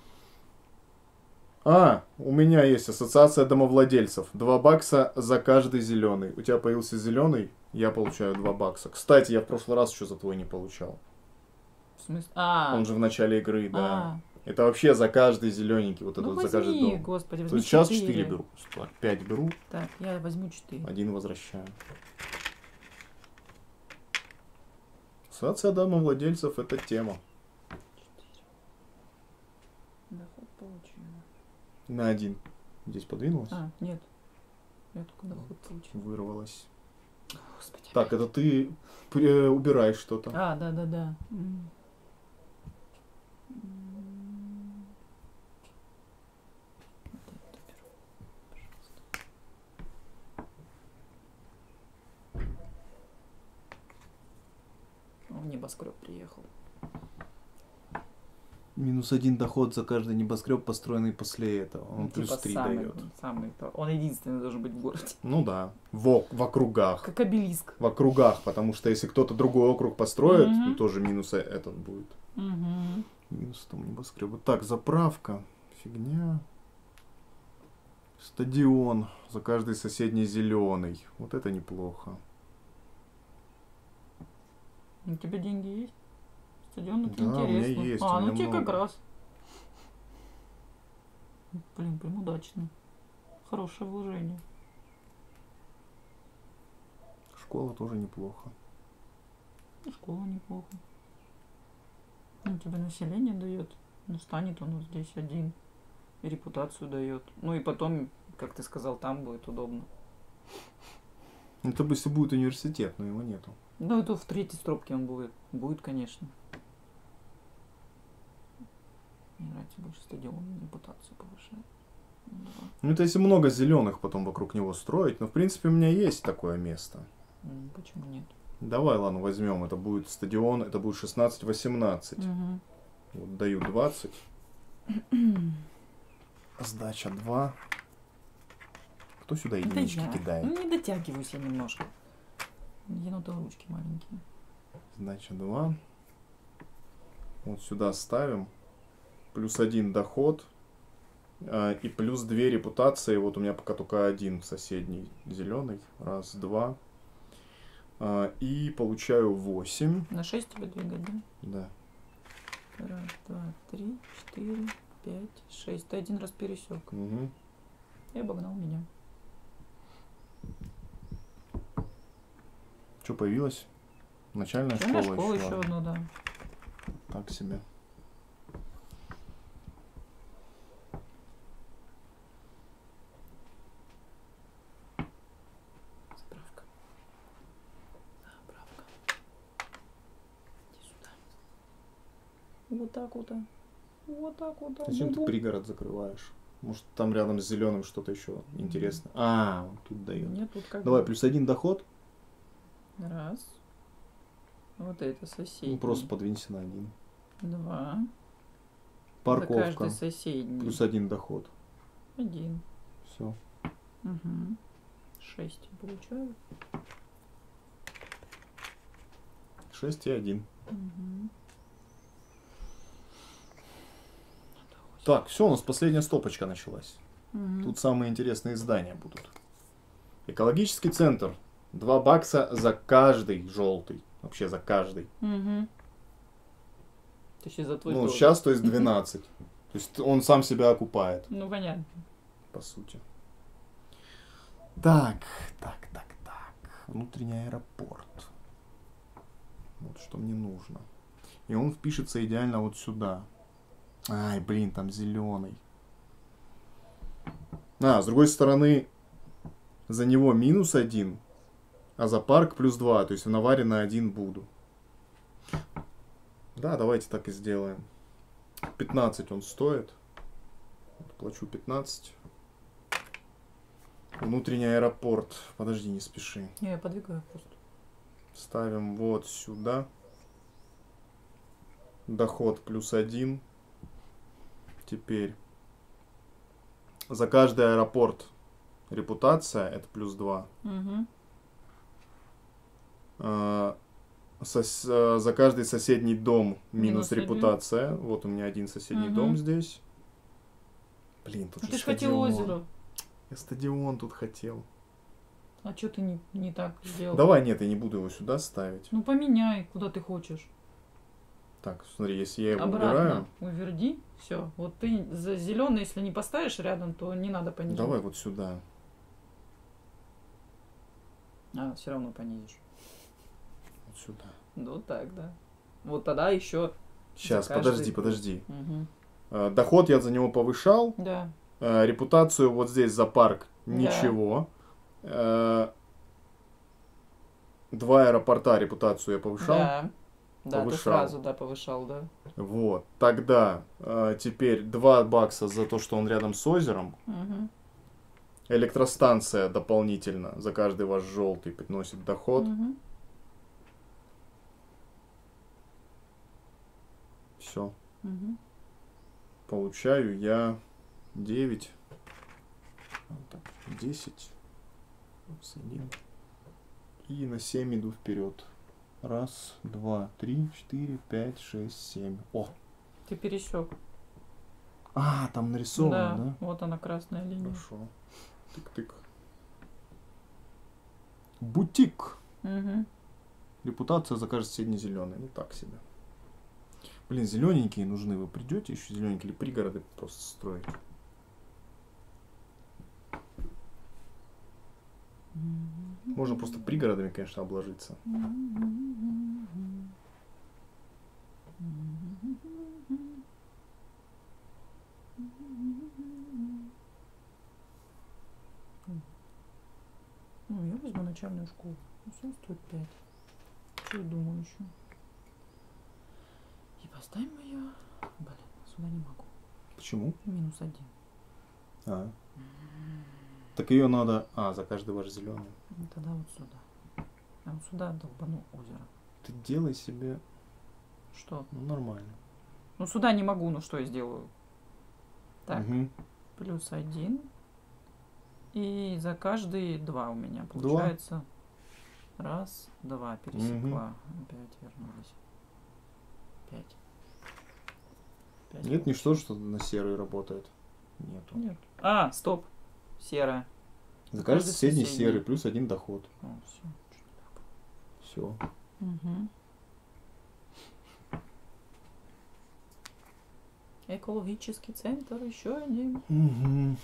А, у меня есть ассоциация домовладельцев. 2 бакса за каждый зеленый. У тебя появился зеленый, я получаю 2 бакса. Кстати, я в прошлый раз еще за твой не получал. В смысле? А, Он же в начале игры, да. а. Это вообще за каждый зелененький, вот Ну этот за каждый возьми, дом. господи, То возьми есть сейчас 4. 4 беру. 5 беру, Так, я возьму 4. 1 возвращаю. Ассоциация домовладельцев это тема. 4. Доход получила. На 1. Здесь подвинулась? А, нет. Я только доход получила. Вырвалась. Господи. Так, это ты убираешь что-то. А, да. Вот это беру, пожалуйста. О, небоскреб приехал. -1 доход за каждый небоскреб, построенный после этого. Он Типа +3 самый, дает. он единственный должен быть в городе. Ну да, в округах. Как обелиск. В округах, потому что если кто-то другой округ построит, Мгм. то тоже минус этот будет. Угу. Минус там небоскреба. Так, заправка. Фигня. Стадион. За каждый соседний зеленый. Вот это неплохо. У тебя деньги есть? Стадион это Да, у меня интересно. есть, у А, меня ну тебе как много. раз. Блин, прям удачно. Хорошее вложение. Школа тоже неплохо. И школа неплохо. Ну, тебе население дает. Ну, станет он вот здесь один. И репутацию дает. Ну и потом, как ты сказал, там будет удобно. Это бы если будет университет, но его нету. Ну, это в 3-й стропке он будет. Будет, конечно. Мне нравится больше стадион, репутацию повышает. Ну, да. Ну это если много зеленых потом вокруг него строить. Но в принципе у меня есть такое место. Почему нет? Давай, ладно, возьмем. Это будет стадион, это будет 16-18. Угу. Вот даю 20. Сдача 2. Кто сюда Да единички я. кидает? Ну, не дотягиваюсь я немножко. Енотовые ручки маленькие. Сдача 2. Вот сюда ставим. +1 доход. И +2 репутации. Вот у меня пока только один соседний зеленый. Раз, два. И получаю 8. На 6 тебе двигать, да? Да. Раз, два, 3, 4, 5, 6. Ты один раз пересек. Угу. И обогнал меня. Что появилось? Начальная Начальная школа, школа еще. еще одно, да. Так себе. Справка. Справка. Иди сюда. Вот так вот. Вот так вот. Зачем ты пригород закрываешь? Может там рядом с зеленым что-то еще интересное? А, он тут дает. Нет, тут как Давай, бы. +1 доход. Раз. Вот это соседний. Ну, просто подвинься на 1. 2. Парковка. За каждый соседний. +1 доход. 1. Все. Угу. 6 получаю. 6 и 1. Угу. Так, все, у нас последняя стопочка началась. Угу. Тут самые интересные здания будут. Экологический центр. 2 бакса за каждый желтый. Вообще за каждый. Угу. То есть за твой Ну, долг. сейчас, то есть 12. То есть он сам себя окупает, Ну, понятно. по сути. Так. Внутренний аэропорт. Вот что мне нужно. И он впишется идеально вот сюда. Ай, блин, там зеленый. С другой стороны, за него -1, а за парк +2. То есть в наваре на 1 буду. Да, давайте так и сделаем. 15 он стоит. Плачу 15. Внутренний аэропорт. Подожди, не спеши. Не, я подвигаю просто. Ставим вот сюда. Доход +1. Теперь за каждый аэропорт репутация это +2. Угу. За каждый соседний дом минус -1. репутация. Вот у меня один соседний Мгм. дом здесь. Блин, тут А же ты ж хотел стадион. озеро. Я стадион тут хотел. А что ты не так сделал? Давай, нет, я не буду его сюда ставить. Ну поменяй, куда ты хочешь. Так, смотри, если я его Обратно убираю. уверди. Все. Вот ты за зеленый, если не поставишь рядом, то не надо понижать. Давай вот сюда. А, все равно понизишь. Вот сюда. Ну так, да. Вот тогда еще. Сейчас, За каждый подожди. Угу. Доход я за него повышал. Да. Репутацию вот здесь за парк Да. ничего. 2 аэропорта репутацию я повышал. Да. Да, ты Повышал. сразу, да, повышал, да. Вот. Тогда теперь 2 бакса за то, что он рядом с озером. Угу. Электростанция дополнительно за каждый ваш желтый приносит доход. Угу. Все. Угу. получаю я 9. Так, 10. Плюс 1. И на 7 иду вперед. Раз, два, три, 4, 5, 6, 7. О! Ты пересек. А, там нарисовано, да? Вот она, красная линия. Хорошо. Тык-тык. Бутик. Угу. Репутация за каждый соседний зеленый. Ну так себе. Блин, зелененькие нужны. Вы придете еще зелененькие или пригороды просто строить? Можно просто пригородами, конечно, обложиться. Ну, я возьму начальную школу. Все стоит 5. Что я думаю еще? И поставим ее. Блин, сюда не могу. Почему? -1. А. Так ее надо... А, за каждый ваш зеленый. Ну, тогда вот сюда. А вот сюда долбану озеро. Ты делай себе... Что? Ну, нормально. Ну, сюда не могу, ну что я сделаю? Так, Угу. +1. И за каждые 2 у меня получается. Раз, два, пересекла. Опять вернулись. 5. Нет ничто, что на серый работает. Нету. Нет. А, стоп. Серая. За каждый соседний серый плюс 1 доход. О, все. Все. Угу. Экологический центр еще один. Угу.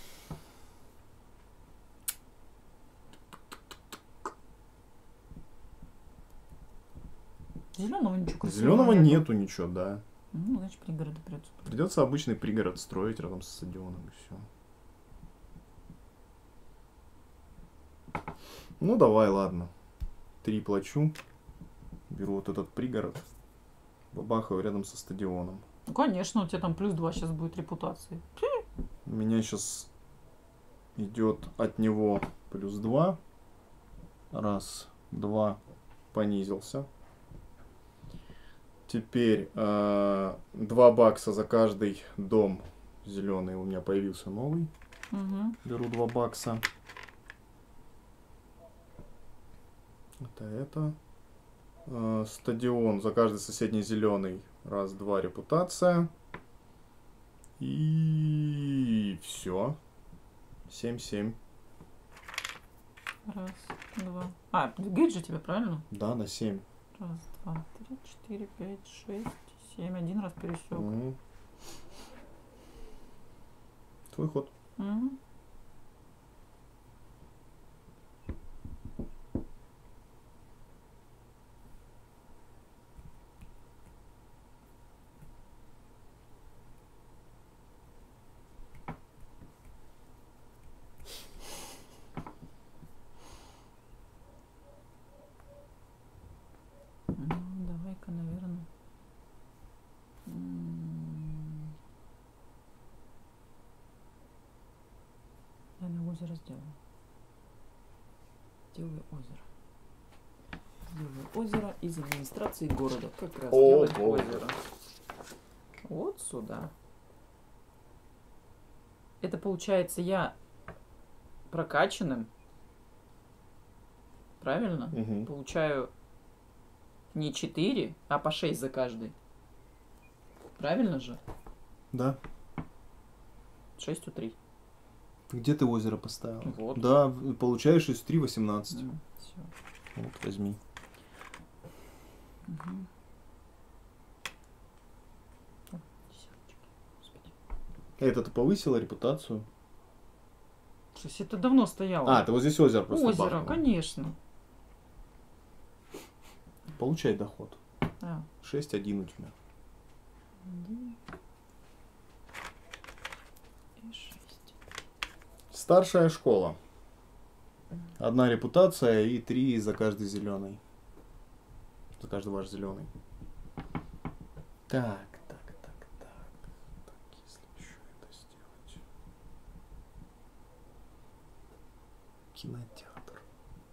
Зеленого ничего красивого Зеленого нету ничего, да. Ну, значит, пригороды придется. Придется обычный пригород строить рядом с стадионом и все. Ну давай, ладно. 3 плачу. Беру вот этот пригород. Бабахаю рядом со стадионом. Ну, конечно, у тебя там +2 сейчас будет репутации. У меня сейчас идет от него +2. Раз, два, понизился. Теперь 2 бакса за каждый дом зеленый. У меня появился новый. Угу. Беру 2 бакса. Это. Стадион за каждый соседний зеленый. Раз, два, репутация. И все. 7-7. Раз, два. А, гейт же тебе, правильно? Да, на 7. Раз, два, 3, 4, 5, 6, 7. 1 раз пересек. Угу. Твой ход. Угу. Давай-ка, наверное. Наверное, озеро сделаю. Делаю озеро. Делаю озеро из администрации города. Как раз делать озеро. Вот сюда. Это получается я прокачанным, правильно? Угу. Получаю не 4, а по 6 за каждый. Правильно же? Да. 6 у 3. Где ты озеро поставил? Вот. Да, получаешь из 3 18. Все. Вот, возьми. Угу. Это ты повысила репутацию? Слушай, это давно стояло. А, ты вот здесь озеро просто Озеро, бахнул. конечно. Получай доход. А. 6-1 у тебя. 1 и 6. Старшая школа. 1 репутация и 3 за каждый зеленый. За каждый ваш зеленый. Так, если еще это сделать. Кинотеатр.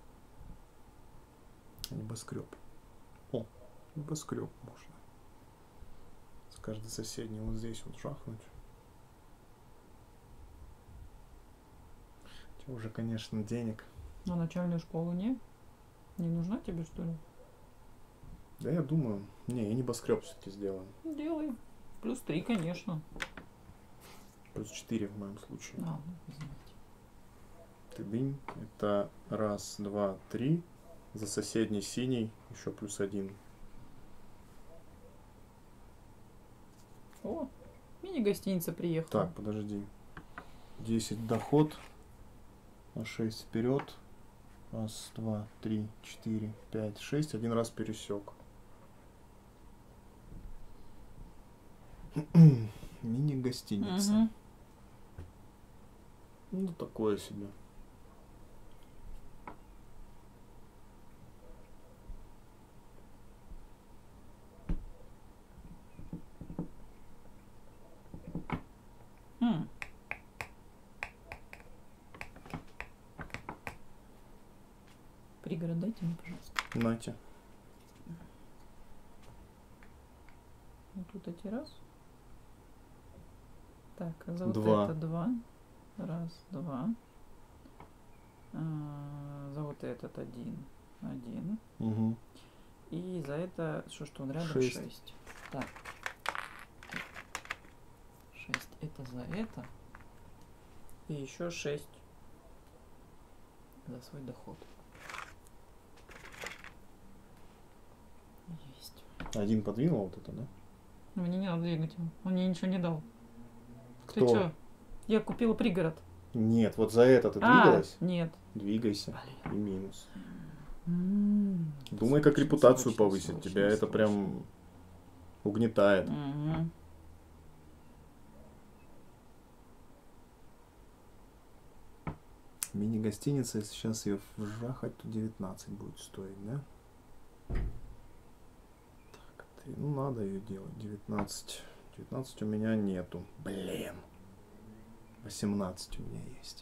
Небоскреб. О, небоскреб можно. С каждой соседней вот здесь вот жахнуть. Уже, конечно, денег. А начальную школу не? Не нужна тебе, что ли? Да я думаю, не, я небоскреб все-таки сделаю. Делай. Плюс 3, конечно. Плюс 4 в моем случае. А, ну, извините. Тыдынь. Это раз, два, три. За соседний синий еще плюс 1. О, мини-гостиница приехала. Так, подожди. 10 доход. На 6 вперед. Раз, два, три, 4, 5, 6. Один раз пересек. Мини-гостиница. Мгм. Ну, такое себе. М. Пригород дайте мне, пожалуйста. Нате. Вот тут эти раз. Так, а за вот Два. это 2. Раз, два. За вот этот 1. 1. Угу. И за это, что он рядом, 6. 6. Так. 6 это за это. И еще 6 за свой доход. Есть. Один подвинул вот это, да? Мне не надо двигать его. Он мне ничего не дал. Ты Кто? чё? Я купила пригород. Нет, вот за это ты двигалась? Нет. Двигайся. И Блин. минус. М. Думай, как Срочно, репутацию срочно, повысить. срочно, Тебя это срочно. прям угнетает. Мгм. Мини-гостиница, если сейчас ее вжахать, то 19 будет стоить, да? Так, ну надо ее делать. 19. 19 у меня нету. Блин. 18 у меня есть.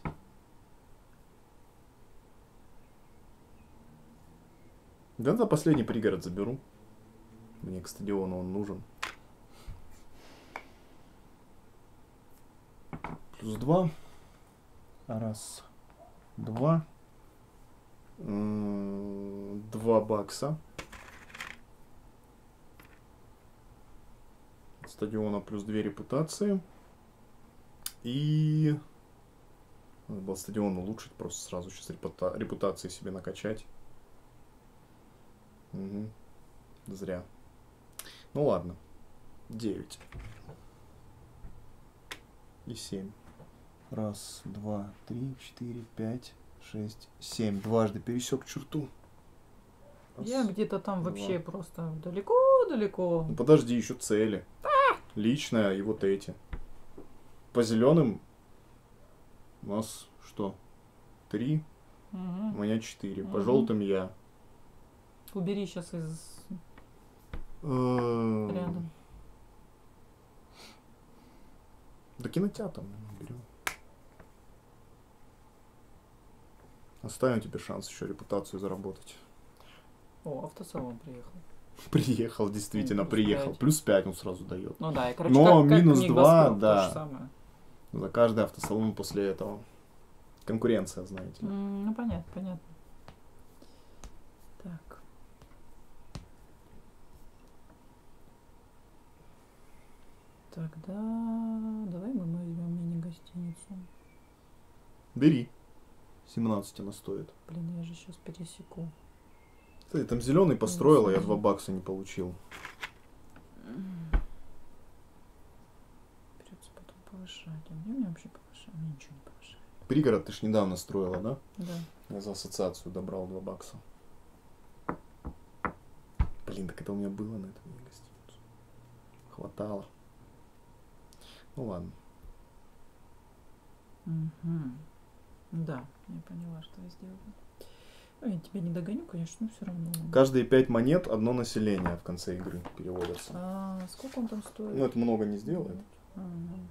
Да, за последний пригород заберу. Мне к стадиону он нужен. Плюс 2. Раз. 2. 2 бакса. От стадиона плюс 2 репутации. И надо было стадион улучшить, просто сразу сейчас репутации себе накачать. Угу. Зря. Ну ладно. 9. И 7. Раз, два, три, 4, 5, 6, 7. Дважды пересек черту. Раз. Я где-то там два. вообще просто далеко-далеко. Ну, подожди, еще цели. Личная и вот эти. По зеленым у нас что? 3. У Мгм. меня 4. По Мгм. желтым я. Убери сейчас из Рядом. рядом. Да кинотеатр берем. Оставим тебе шанс еще репутацию заработать. О, автосалон приехал. Приехал, действительно, Плюс приехал. 5. Плюс 5 он сразу дает. Ну да, и короче, Но как минус небоскреб, 2, то да. же самое. За каждый автосалон после этого. Конкуренция, знаете ли. Ну понятно, понятно. Так. Тогда давай мы возьмем мини-гостиницу. Бери. 17 она стоит. Блин, я же сейчас пересеку. Кстати, там зеленый построила, я 2 бакса не получил. Придется потом повышать. А где мне вообще повышать? Мне ничего не повышает. Пригород ты ж недавно строила, да? Да. Я за ассоциацию добрал 2 бакса. Блин, так это у меня было на этом гостиницу. Хватало. Ну ладно. Мгм. Да, я поняла, что я сделала. Ну, я тебя не догоню, конечно, но все равно. Каждые 5 монет одно население в конце игры переводятся. А сколько он там стоит? Ну, это много не сделает. Ага.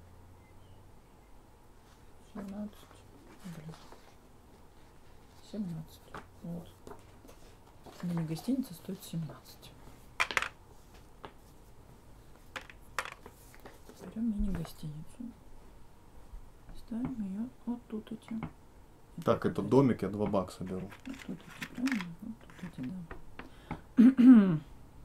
17. Блин. 17. Вот. Мини-гостиница стоит 17. Берем мини-гостиницу. Ставим ее вот тут эти. Так, это домик, я 2 бакса беру. Вот тут эти, правильно? Вот тут эти, да.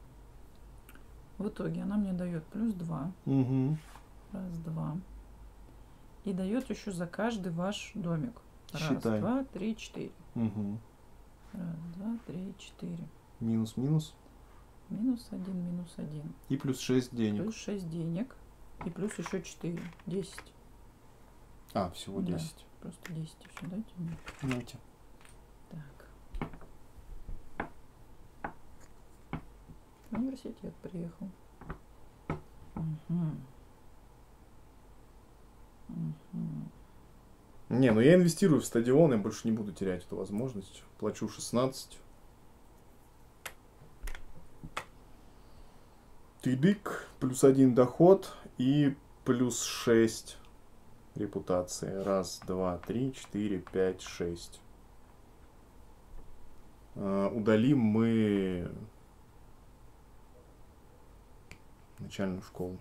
В итоге она мне дает плюс 2. Угу. Раз, два. И дает еще за каждый ваш домик. Раз, Считай. 2, 3, 4. Угу. Раз, 2, 3, 4. Минус, минус. Минус 1, минус 1. И плюс 6 денег. Плюс 6 денег. И плюс еще 4. 10. А, всего Да. 10. Просто 10 еще дайте мне. Знаете. Так. В университет приехал. Угу. Угу. Не, ну я инвестирую в стадион, я больше не буду терять эту возможность. Плачу 16. Тыдык, плюс 1 доход и плюс 6 репутации. Раз, два, три, 4, 5, 6. Удалим мы начальную школу.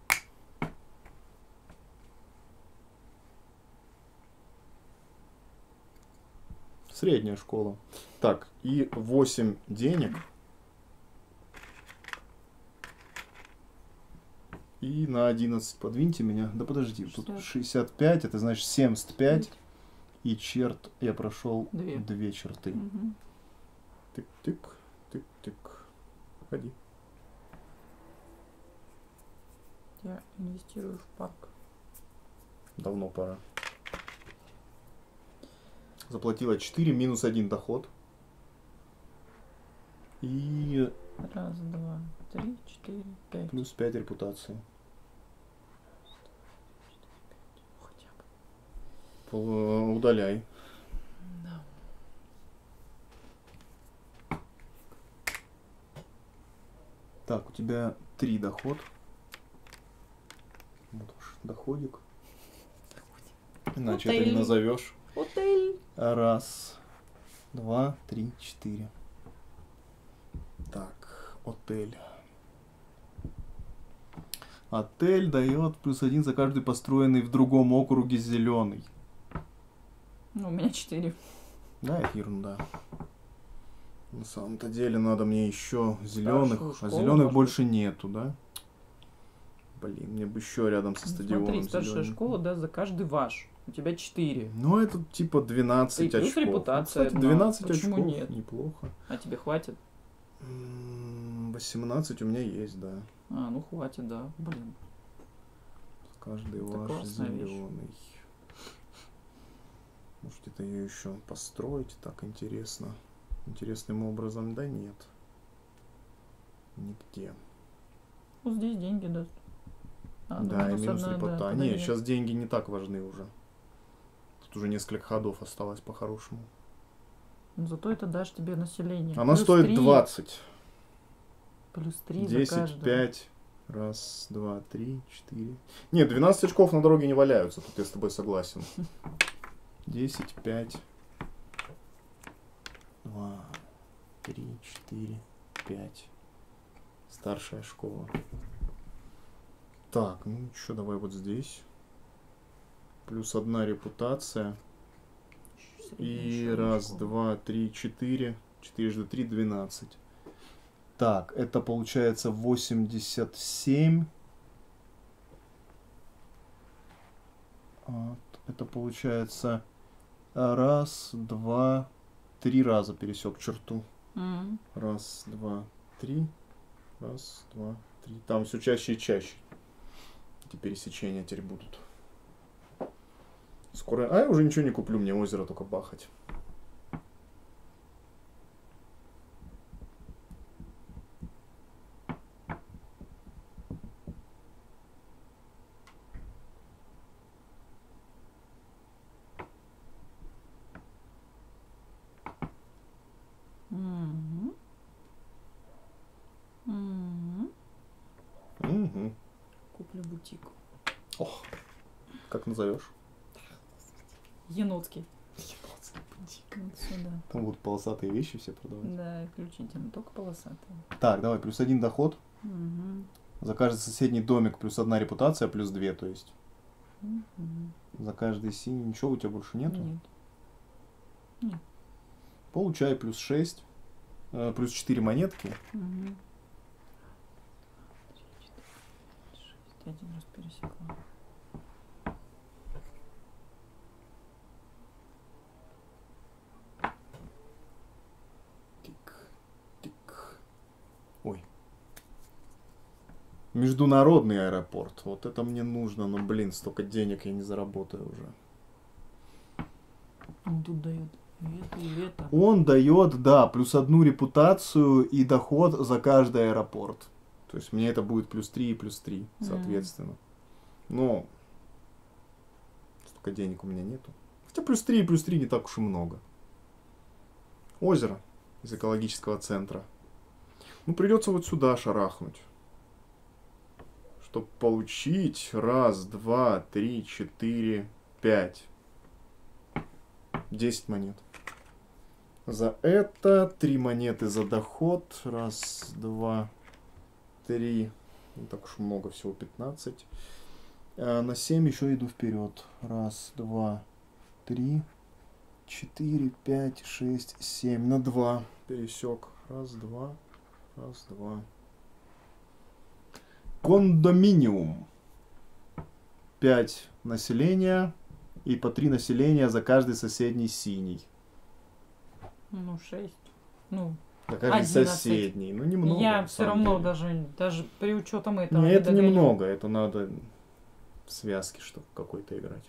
Средняя школа. Так, и 8 денег. И на 11 подвиньте меня. Да подожди, тут 65, это значит 75. И черт, я прошел 2 черты. Угу. Тык-тык, тык-тык. Ходи. Я инвестирую в парк. Давно пора. Заплатила 4, минус 1 доход. И Раз, два, три, 4, 5. плюс 5 репутации. Хотя бы. Удаляй. Да. Так, у тебя 3 доход. Вот уж доходик. Иначе это не назовешь. Отель. Раз, два, 3, 4. Так, отель. Отель дает плюс 1 за каждый построенный в другом округе зеленый. Ну, у меня 4. Да, это ерунда. На самом-то деле надо мне еще зеленых, а зеленых больше нету, да? Блин, мне бы еще рядом со стадионом. Смотри, старшая зелёненьким. школа, да, за каждый ваш. У тебя 4. Ну, это типа 12 И плюс очков. репутация Ну, кстати, одна. 12 Почему очков. нет? Неплохо. А тебе хватит? 18 у меня есть, да. А, ну хватит, да. Блин. Каждый Это ваш классная вещь. зеленый. Может, это ее еще построить так интересно. Интересным образом, да нет. Нигде. Вот здесь деньги даст. А, Да, и минус минус одна, репута. да, Нет, нет. сейчас деньги не так важны уже. Тут уже несколько ходов осталось по-хорошему. Но зато это дашь тебе население. Она Плюс стоит 3, 20. Плюс 3 за 10, каждого. 5. Раз, два, 3, 4. Нет, 12 очков на дороге не валяются. Тут я с тобой согласен. 10, 5. 2, 3, 4, 5. Старшая школа. Так, ну что, давай вот здесь. Плюс 1 репутация. И Средняя раз, школа. 2, 3, 4. 4 3, 12. Так, это получается 87. Это получается раз, два, 3 раза пересек черту. Мгм. Раз, два, 3. Раз, два, 3. Там все чаще и чаще. Эти пересечения теперь будут. Скоро... А я уже ничего не куплю, мне озеро только бахать. Мгм. Мгм. Угу. Куплю бутик. Ох, как назовешь? Енотский. Бутик. Вот сюда. Там будут полосатые вещи все продавать. Да, исключительно. Только полосатые. Так, давай, плюс 1 доход. Мгм. За каждый соседний домик плюс 1 репутация, плюс 2, то есть. Мгм. За каждый синий. Ничего у тебя больше нету? Нет. Нет. Получаю плюс 6. Плюс 4 монетки. Угу. 3, 4, 5, 6. 1 раз пересекла. Тик. Ой. Международный аэропорт. Вот это мне нужно, но, блин, столько денег я не заработаю уже. Он тут дает это и это. Он дает, да, плюс 1 репутацию и доход за каждый аэропорт. То есть мне это будет плюс 3 и плюс 3, соответственно. Но столько денег у меня нету. Хотя плюс 3 и плюс 3 не так уж и много. Озеро из экологического центра. Ну, придется вот сюда шарахнуть. Чтобы получить 1, 2, 3, 4, 5. 10 монет. За это 3 монеты за доход. 1, 2, 3. Не так уж много, всего 15. На 7 еще иду вперед. 1, 2, 3, 4, 5, 6, 7. На 2 пересек. 1, 2. 1, 2. Кондоминиум. 5 населения и по 3 населения за каждый соседний синий. Ну, 6. Ну, За каждый 11. соседний. Ну, немного. Я все равно даже при учетом этого. Не, не это догоню. немного. Это надо в связке, чтобы какой-то играть.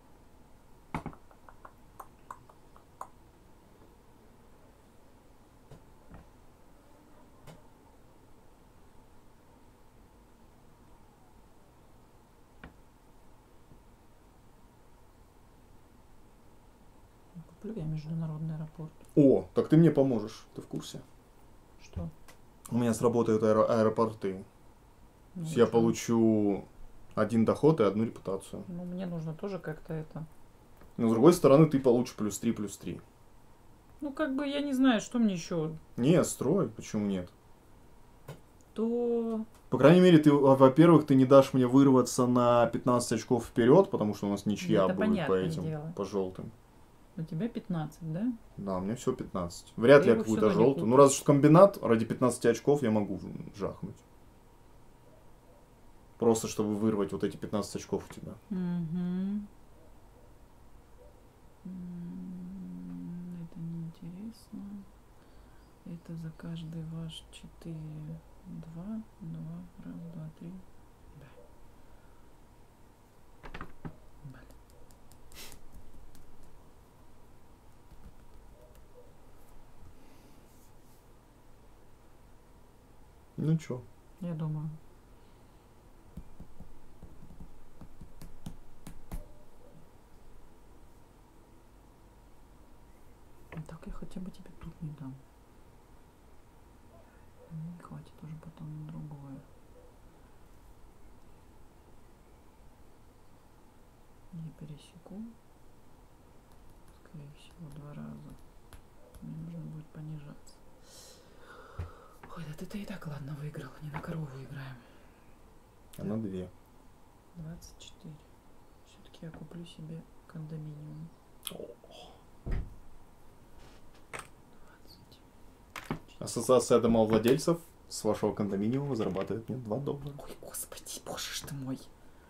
Куплю я международный аэропорт. О, так ты мне поможешь. Ты в курсе? Что? У меня сработают аэропорты. Ну, Я что? получу 1 доход и 1 репутацию. Ну, мне нужно тоже как-то это. Но с другой стороны, ты получишь плюс 3, плюс 3. Ну, как бы я не знаю, что мне еще. Не, строй. Почему нет? То. По крайней мере, ты, во-первых, ты не дашь мне вырваться на 15 очков вперед, потому что у нас ничья Это будет по понятное этим, дело. по желтым. У тебя 15, да? Да, у меня все 15. Вряд ли Ты я его какую-то всё равно не желтую. Ну, купишь. раз уж комбинат, ради 15 очков я могу жахнуть. Просто чтобы вырвать вот эти 15 очков у тебя. Угу. Это неинтересно. Это за каждый ваш 4, 2, 2, 1, 2, 3. Ну чё? Я думаю. Так я хотя бы тебе тут не дам. Хватит уже потом на другое. Я пересеку. Скорее всего, 2 раза. Мне нужно будет понижаться. Ой, да ты-то и так ладно выиграл. Не на корову играем. А на 2. 24. Все-таки я куплю себе кондоминиум. 20. Ассоциация домовладельцев с вашего кондоминиума зарабатывает мне $2. Ой, господи, боже ж ты мой.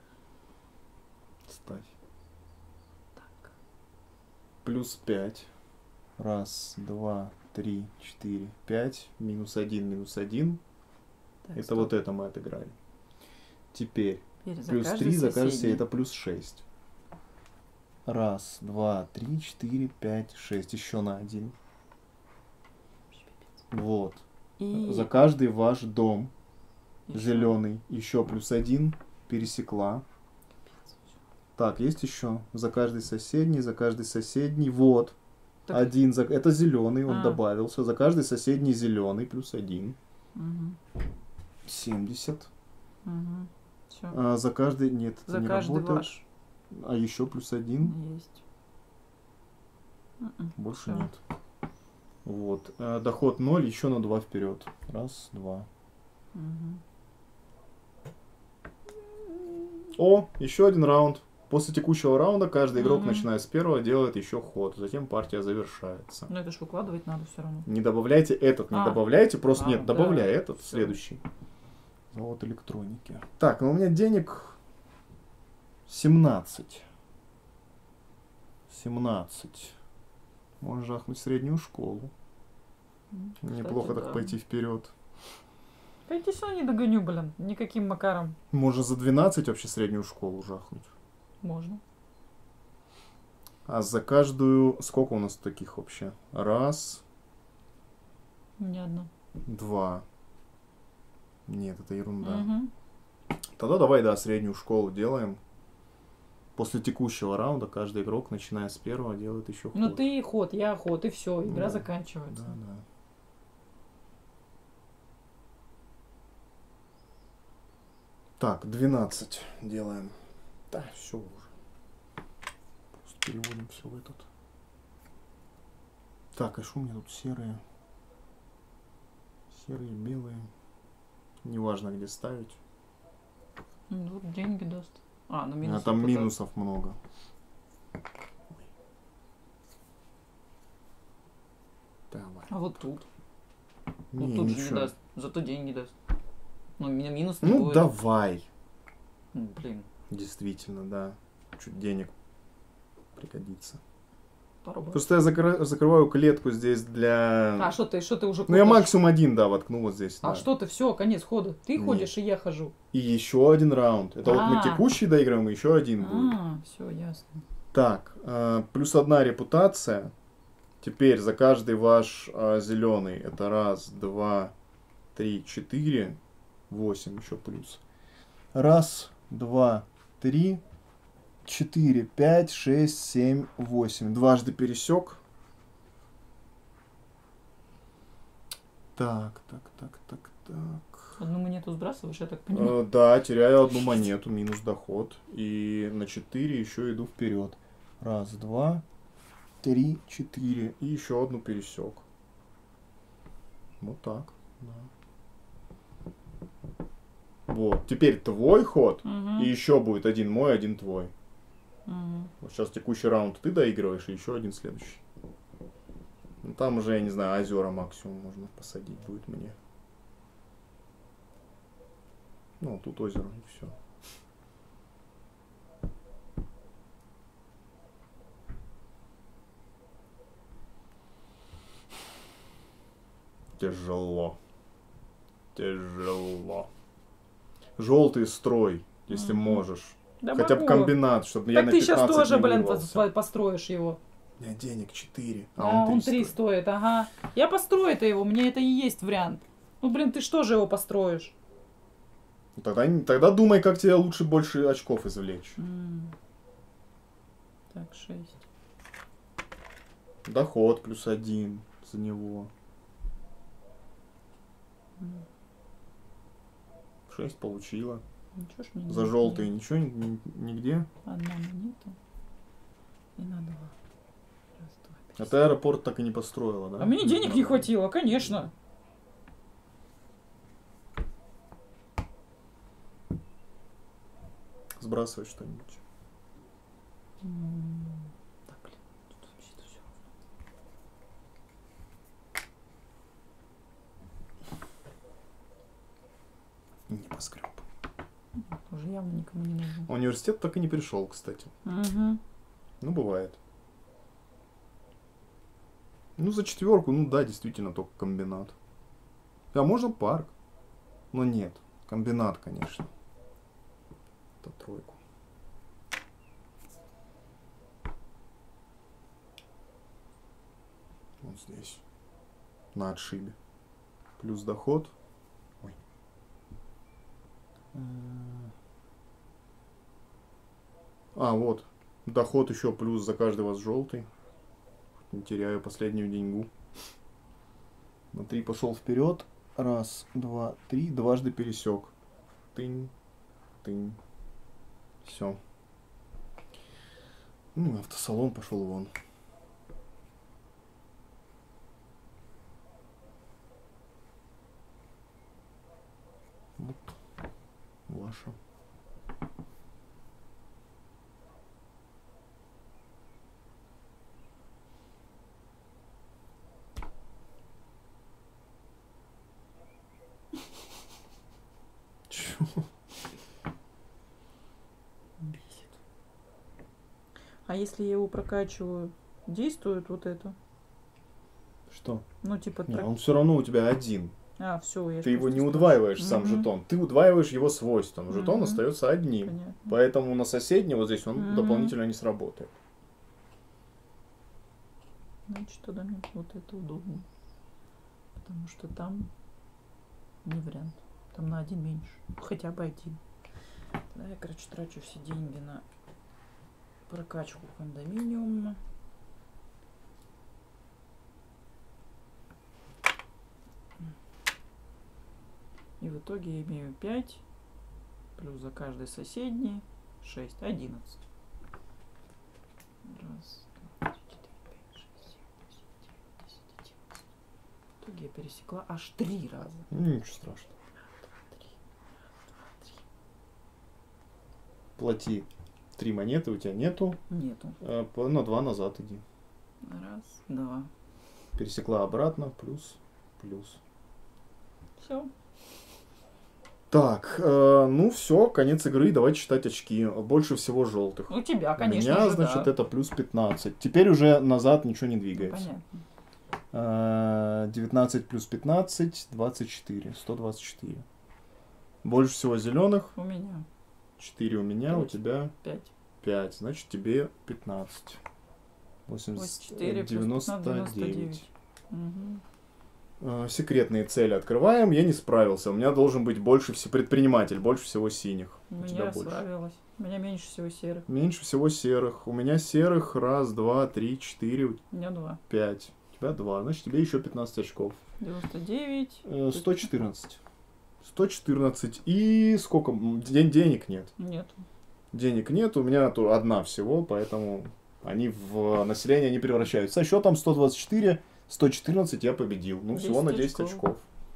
Ставь. Так. Плюс 5. 1, 2, 3, 4, 5. Минус 1, минус 1. Так, Это стоп. вот это мы отыграли. Теперь Теперь за плюс каждый 3 за каждый соседний. это плюс 6. 1, 2, 3, 4, 5, 6. Еще на 1. Вот. И За каждый ваш дом ещё. зеленый еще плюс 1 пересекла. Так, есть еще за каждый соседний. Вот. Так. 1 за... Это зеленый, он А. добавился. За каждый соседний зеленый плюс 1. Угу. 70. Угу. Все. А за каждый... Нет, это За не каждый работает. ваш. А еще плюс 1. Есть. Больше Всё. нет. Вот. Доход 0, еще на 2 вперед. 1, 2. Угу. О, еще один раунд. После текущего раунда каждый игрок, Мгм. начиная с первого, делает еще ход. Затем партия завершается. Ну это ж выкладывать надо все равно. Не добавляйте этот, не А. добавляйте, просто А, нет, добавляй да, этот, всё. следующий. Завод электроники. Так, ну у меня денег 17. 17. Можно жахнуть среднюю школу. Кстати, Неплохо так да. пойти вперед. Пойди сюда, не догоню, блин. Никаким макаром. Можно за 12 вообще среднюю школу жахнуть. Можно. А за каждую... Сколько у нас таких вообще? Раз, Не одна. 2. Нет, это ерунда. Мгм. Тогда давай, да, среднюю школу делаем. После текущего раунда каждый игрок, начиная с первого, делает еще ход. Ну ты ход, я ход, и все, игра Да. заканчивается. Да, да. Так, 12 делаем. Да, все уже. Просто переводим все в этот. Так, а что у меня тут серые? Серые, белые. Неважно, где ставить. Ну, вот деньги даст. А, ну минус. А там минусов много. Давай. А вот тут. Не, Вот тут же не ничего. даст. Зато деньги даст. Ну, меня минус не Ну, будет. давай. Ну, блин, Действительно, да. Чуть денег пригодится. пару баксов. Просто я закрываю клетку здесь для... А что ты уже Ну, я купишь? максимум один, да, воткну вот здесь. А да. что ты, все, конец хода. Ты Нет. ходишь, и я хожу. И еще один раунд. Это вот мы А. текущий доиграем, и еще один будет. А, все, ясно. Так, плюс 1 репутация. Теперь за каждый ваш зеленый. Это раз, два, три, 4. 8 еще плюс. Раз, два, три, 4, 5, 6, 7, 8. Дважды пересек. Так. Одну монету сбрасываешь, я так понимаю. Да, теряю одну монету, минус доход. И на 4 еще иду вперед. Раз, два, 3, 4. И еще одну пересек. Вот так. Да. Вот. Теперь твой ход. Мгм. И еще будет один мой, один твой. Мгм. Вот сейчас текущий раунд ты доигрываешь, и еще один следующий. Ну, там уже, я не знаю, озера максимум можно посадить будет мне. Ну, тут озеро, и все. Тяжело. Желтый строй, если Мгм. можешь. Да Хотя бы могу. комбинат, чтобы я Так на ты сейчас 15 тоже, не блин, вырвался. построишь его. У меня денег 4, А он 3 3 стоит, ага. Я построю-то его, мне это и есть вариант. Ну, блин, ты что же его построишь? Тогда думай, как тебе лучше больше очков извлечь. Так, 6. Доход плюс 1 за него. 6 получила. Ничего ж мне За не желтые нет. ничего нигде. Одна монета. И на 2. Раз, два, три. А ты аэропорт так и не построила, да? А мне денег не хватило, конечно. Сбрасывай что-нибудь. Так, блин, тут вообще-то всё Небоскреб. равно. Уже явно никому не нужно. Университет так и не пришел, кстати. Угу. Ну, бывает. Ну, за 4, ну да, действительно, только комбинат. А можно парк. Но нет, комбинат, конечно. Это 3. Вот здесь. На отшибе. Плюс доход. Ой. А, вот. Доход еще плюс за каждый вас желтый. Не теряю последнюю деньгу. На 3 пошел вперед. Раз, два, 3. Дважды пересек. Тынь. Тынь. Все. Ну, автосалон пошел вон. Вот. Ваша. А если я его прокачиваю, действует вот это? Что? Ну, типа... Не, он все равно у тебя один. А, все, я Ты его не удваиваешь, сам Мгм. жетон. Ты удваиваешь его свойством. Жетон Мгм. остается одним. Понятно. Поэтому на соседней вот здесь он Мгм. дополнительно не сработает. Значит, тогда мне вот это удобно. Потому что там не вариант. Там на один меньше. Хотя бы один. Тогда я, короче, трачу все деньги на прокачку кондоминиума. И в итоге я имею 5, плюс за каждый соседний 6, 11. Раз, два, три, четыре, пять, шесть, семь, восемь, девять, 10, 11. В итоге я пересекла аж 3 раза. Ничего страшного. 3. Плати 3 монеты, у тебя нету. Нету. На 2 назад иди. Раз, два. Пересекла обратно, плюс. Все. Так, ну все, конец игры, давайте считать очки. Больше всего желтых. У тебя, У конечно меня, же, значит, да. это плюс 15. Теперь уже назад ничего не Ну, двигается. понятно. 19 плюс 15, 24. 124. Больше всего зеленых. У меня 4 у меня, у 5. тебя 5. 5. Значит, тебе 15. 84 плюс 99. 99. Угу. Секретные цели открываем. Я не справился. У меня должен быть больше всего предприниматель, больше всего синих. У У тебя меня больше. справилась. У меня меньше всего серых. Меньше всего серых. У меня серых 1, 2, 3, 4, У меня 2. 5. У тебя 2. Значит, тебе еще 15 очков. 99. 114. 114. И сколько? Денег нет. Нет. Денег нет. У меня тут одна всего, поэтому они в население не превращаются. Со счетом 124, 114 я победил. Ну, всего на 10 очков.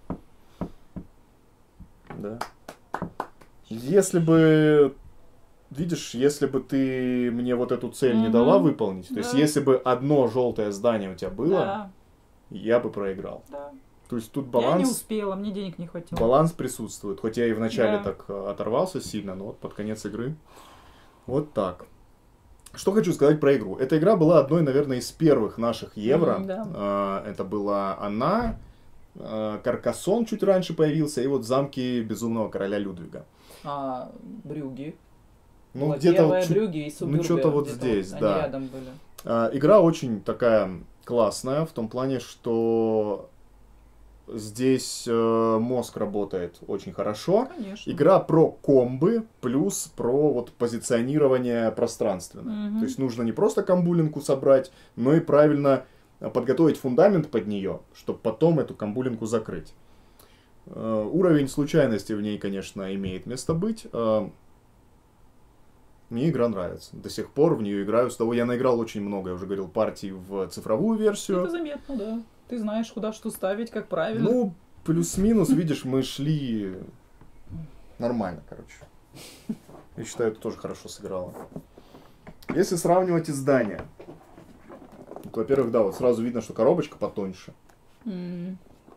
Да. Если бы... Видишь, если бы ты мне вот эту цель не дала выполнить, то есть Да. если бы одно желтое здание у тебя было, Да. я бы проиграл. Да. То есть тут Я не баланс, успела, мне денег не хватило. баланс присутствует. Хоть я и вначале Да. так оторвался сильно, но вот под конец игры вот так. Что хочу сказать про игру. Эта игра была одной, наверное, из первых наших евро. Да. Это была она, Каркасон чуть раньше появился, и вот замки Безумного Короля Людвига. А Брюгге? Ну, Была где-то первая вот чуть- Брюгге и Субурбе, что-то вот где-то здесь, они да. рядом были. Игра очень такая классная, в том плане, что здесь мозг работает очень хорошо. Конечно. Игра про комбы плюс про вот позиционирование пространственное. Мгм. То есть нужно не просто камбулинку собрать, но и правильно подготовить фундамент под нее, чтобы потом эту камбулинку закрыть. Уровень случайности в ней, конечно, имеет место быть. Мне игра нравится. До сих пор в нее играю. С того я наиграл очень много, я уже говорил, партий в цифровую версию. Это заметно, да. Ты знаешь, куда что ставить, как правильно. Ну, плюс-минус, видишь, мы шли нормально, короче. Я считаю, это тоже хорошо сыграло. Если сравнивать издания, то, во-первых, да, вот сразу видно, что коробочка потоньше. М.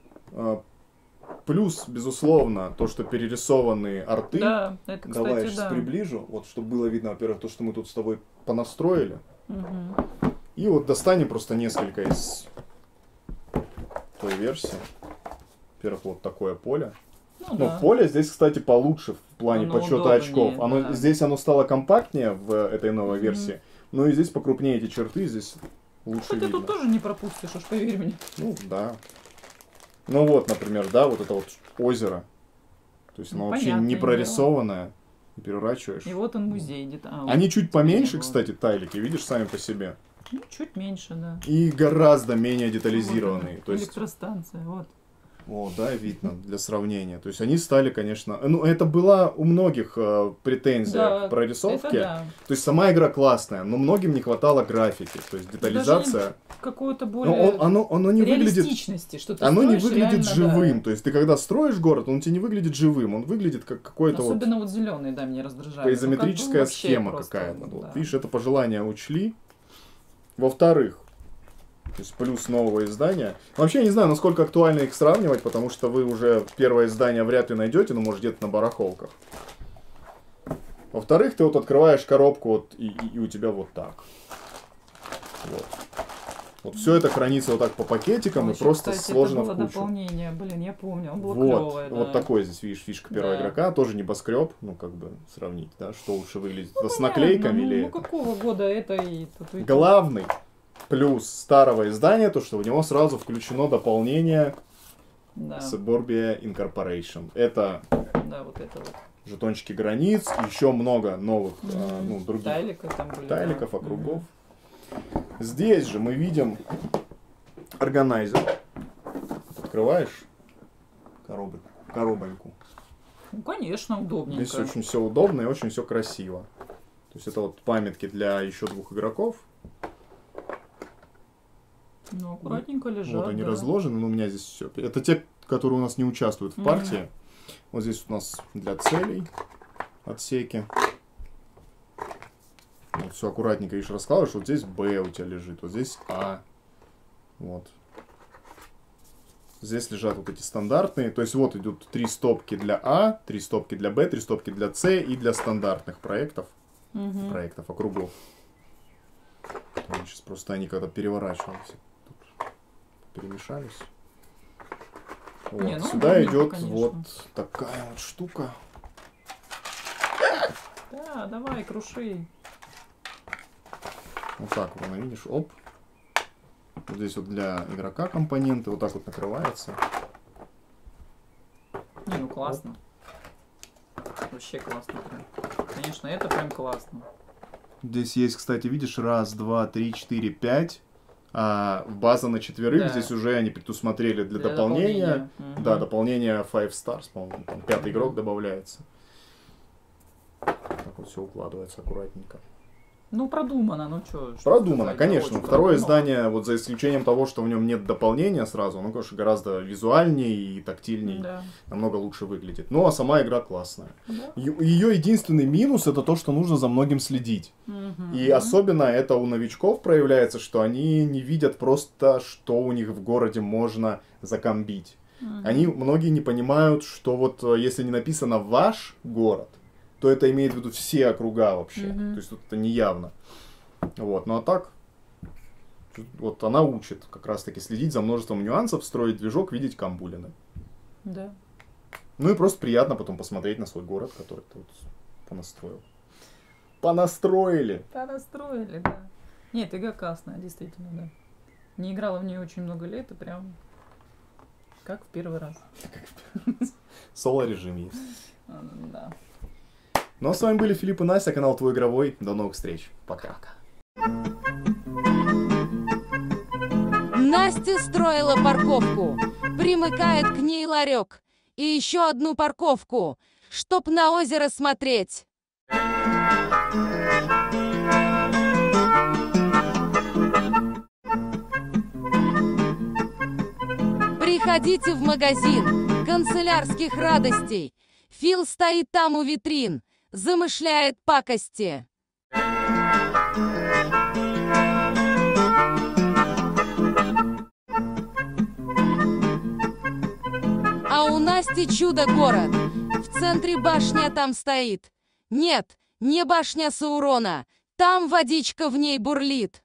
Плюс, безусловно, то, что перерисованные арты. Да, это, Давай я кстати, сейчас да. приближу, вот, чтобы было видно, во-первых, то, что мы тут с тобой понастроили. Мгм. И вот достанем просто несколько из той версии. Во-первых, вот такое поле. Ну, Ну, да. поле здесь, кстати, получше в плане Оно подсчета удобнее, очков. да. Здесь оно стало компактнее в этой новой Мгм. версии. Но и здесь покрупнее эти черты, здесь лучше Хотя видно. тут тоже не пропустишь, уж поверь мне. Ну, да. Ну вот, например, да, вот это вот озеро. То есть Ну, оно вообще понятное не дело. прорисованное. И переворачиваешь. И вот он музей где-то. Они чуть поменьше, было. кстати, тайлики, видишь, сами по себе. Ну, чуть меньше, да. И гораздо менее детализированные. Вот То она, есть, электростанция, вот. о, да, видно, для сравнения. То есть они стали, конечно... Ну, это была у многих претензия Да, к прорисовке. Это да. То есть сама игра классная, но многим не хватало графики. То есть детализация... Какое-то Ну, более оно не выглядит... реалистичности, что ты Оно не строишь выглядит реально, живым. да. То есть ты когда строишь город, он тебе не выглядит живым. Он выглядит как какой-то вот... Особенно вот зеленые, да, меня раздражают. Изометрическая Ну, как бы вообще схема просто, какая-то. да. Вот. Видишь, это пожелание учли. Во-вторых, то есть плюс нового издания. Вообще я не знаю, насколько актуально их сравнивать, потому что вы уже первое издание вряд ли найдете, но может где-то на барахолках. Во-вторых, ты вот открываешь коробку, вот, и у тебя вот так. Вот. Вот все это хранится вот так по пакетикам, и просто кстати, сложно это было в кучу. дополнение, блин, я помню, он был Вот, клёвый, да. вот такой здесь, видишь, фишка первого Да. игрока, тоже небоскреб, ну, как бы, сравнить, да, что лучше выглядит, с Понятно, наклейками ну, или... ну какого года это и тут Главный плюс старого издания, то, что в него сразу включено дополнение да. Suburbia Incorporation. Это Да, вот это вот. жетончики границ, еще много новых, ну, других Тайликов там были. тайликов, да. округов. Здесь же мы видим органайзер. Открываешь коробоньку. Ну, конечно, удобненько. Здесь очень все удобно и очень все красиво. То есть это вот памятки для еще 2 игроков. Ну, аккуратненько лежат. Вот они да. разложены, но у меня здесь все. Это те, которые у нас не участвуют в партии. Вот здесь у нас для целей отсеки. Вот все аккуратненько, видишь, раскладываешь. Вот здесь Б у тебя лежит, вот здесь А. Вот. Здесь лежат вот эти стандартные. То есть вот идут 3 стопки для А, 3 стопки для Б, 3 стопки для С и для стандартных проектов. Проектов, округов. Сейчас просто они когда переворачивались, тут перемешались. Вот. Не, ну, Сюда удобненько, идет конечно. вот такая вот штука. Да, давай, круши. Вот так вот она, видишь, оп. Вот здесь вот для игрока компоненты, вот так вот накрывается. Не, ну классно. Вообще классно прям. Конечно, это прям классно. Здесь есть, кстати, видишь, 1, 2, 3, 4, 5. А база на 4, Да. здесь уже они предусмотрели для Для дополнения. дополнения. Да, дополнение 5 stars, по-моему, там 5-й игрок добавляется. Так вот все укладывается аккуратненько. Ну, продумано, ну что. Продумано, конечно. Очень Второе продумано. издание, вот за исключением того, что в нем нет дополнения сразу, оно, конечно, гораздо визуальнее и тактильнее, Да. намного лучше выглядит. Ну, а сама игра классная. Да. Ее единственный минус — это то, что нужно за многим следить. И особенно это у новичков проявляется, что они не видят просто, что у них в городе можно закомбить. Они, многие не понимают, что вот если не написано «ваш город», то это имеет в виду все округа вообще. То есть тут это не явно. Вот. Ну а так, вот она учит как раз таки следить за множеством нюансов, строить движок, видеть камбулины. Да. Ну и просто приятно потом посмотреть на свой город, который ты вот понастроил. Понастроили! Понастроили, да. Нет, игра классная, действительно, да. Не играла в нее очень много лет, и прям как в первый раз. Соло-режим есть. Да. Ну а с вами были Филипп и Настя, канал Твой Игровой. До новых встреч. Пока. Настя строила парковку. Примыкает к ней ларек. И еще одну парковку, чтоб на озеро смотреть. Приходите в магазин канцелярских радостей. Фил стоит там у витрин, замышляет пакости. А у Насти чудо-город. В центре башня там стоит. Нет, не башня Саурона. Там водичка в ней бурлит.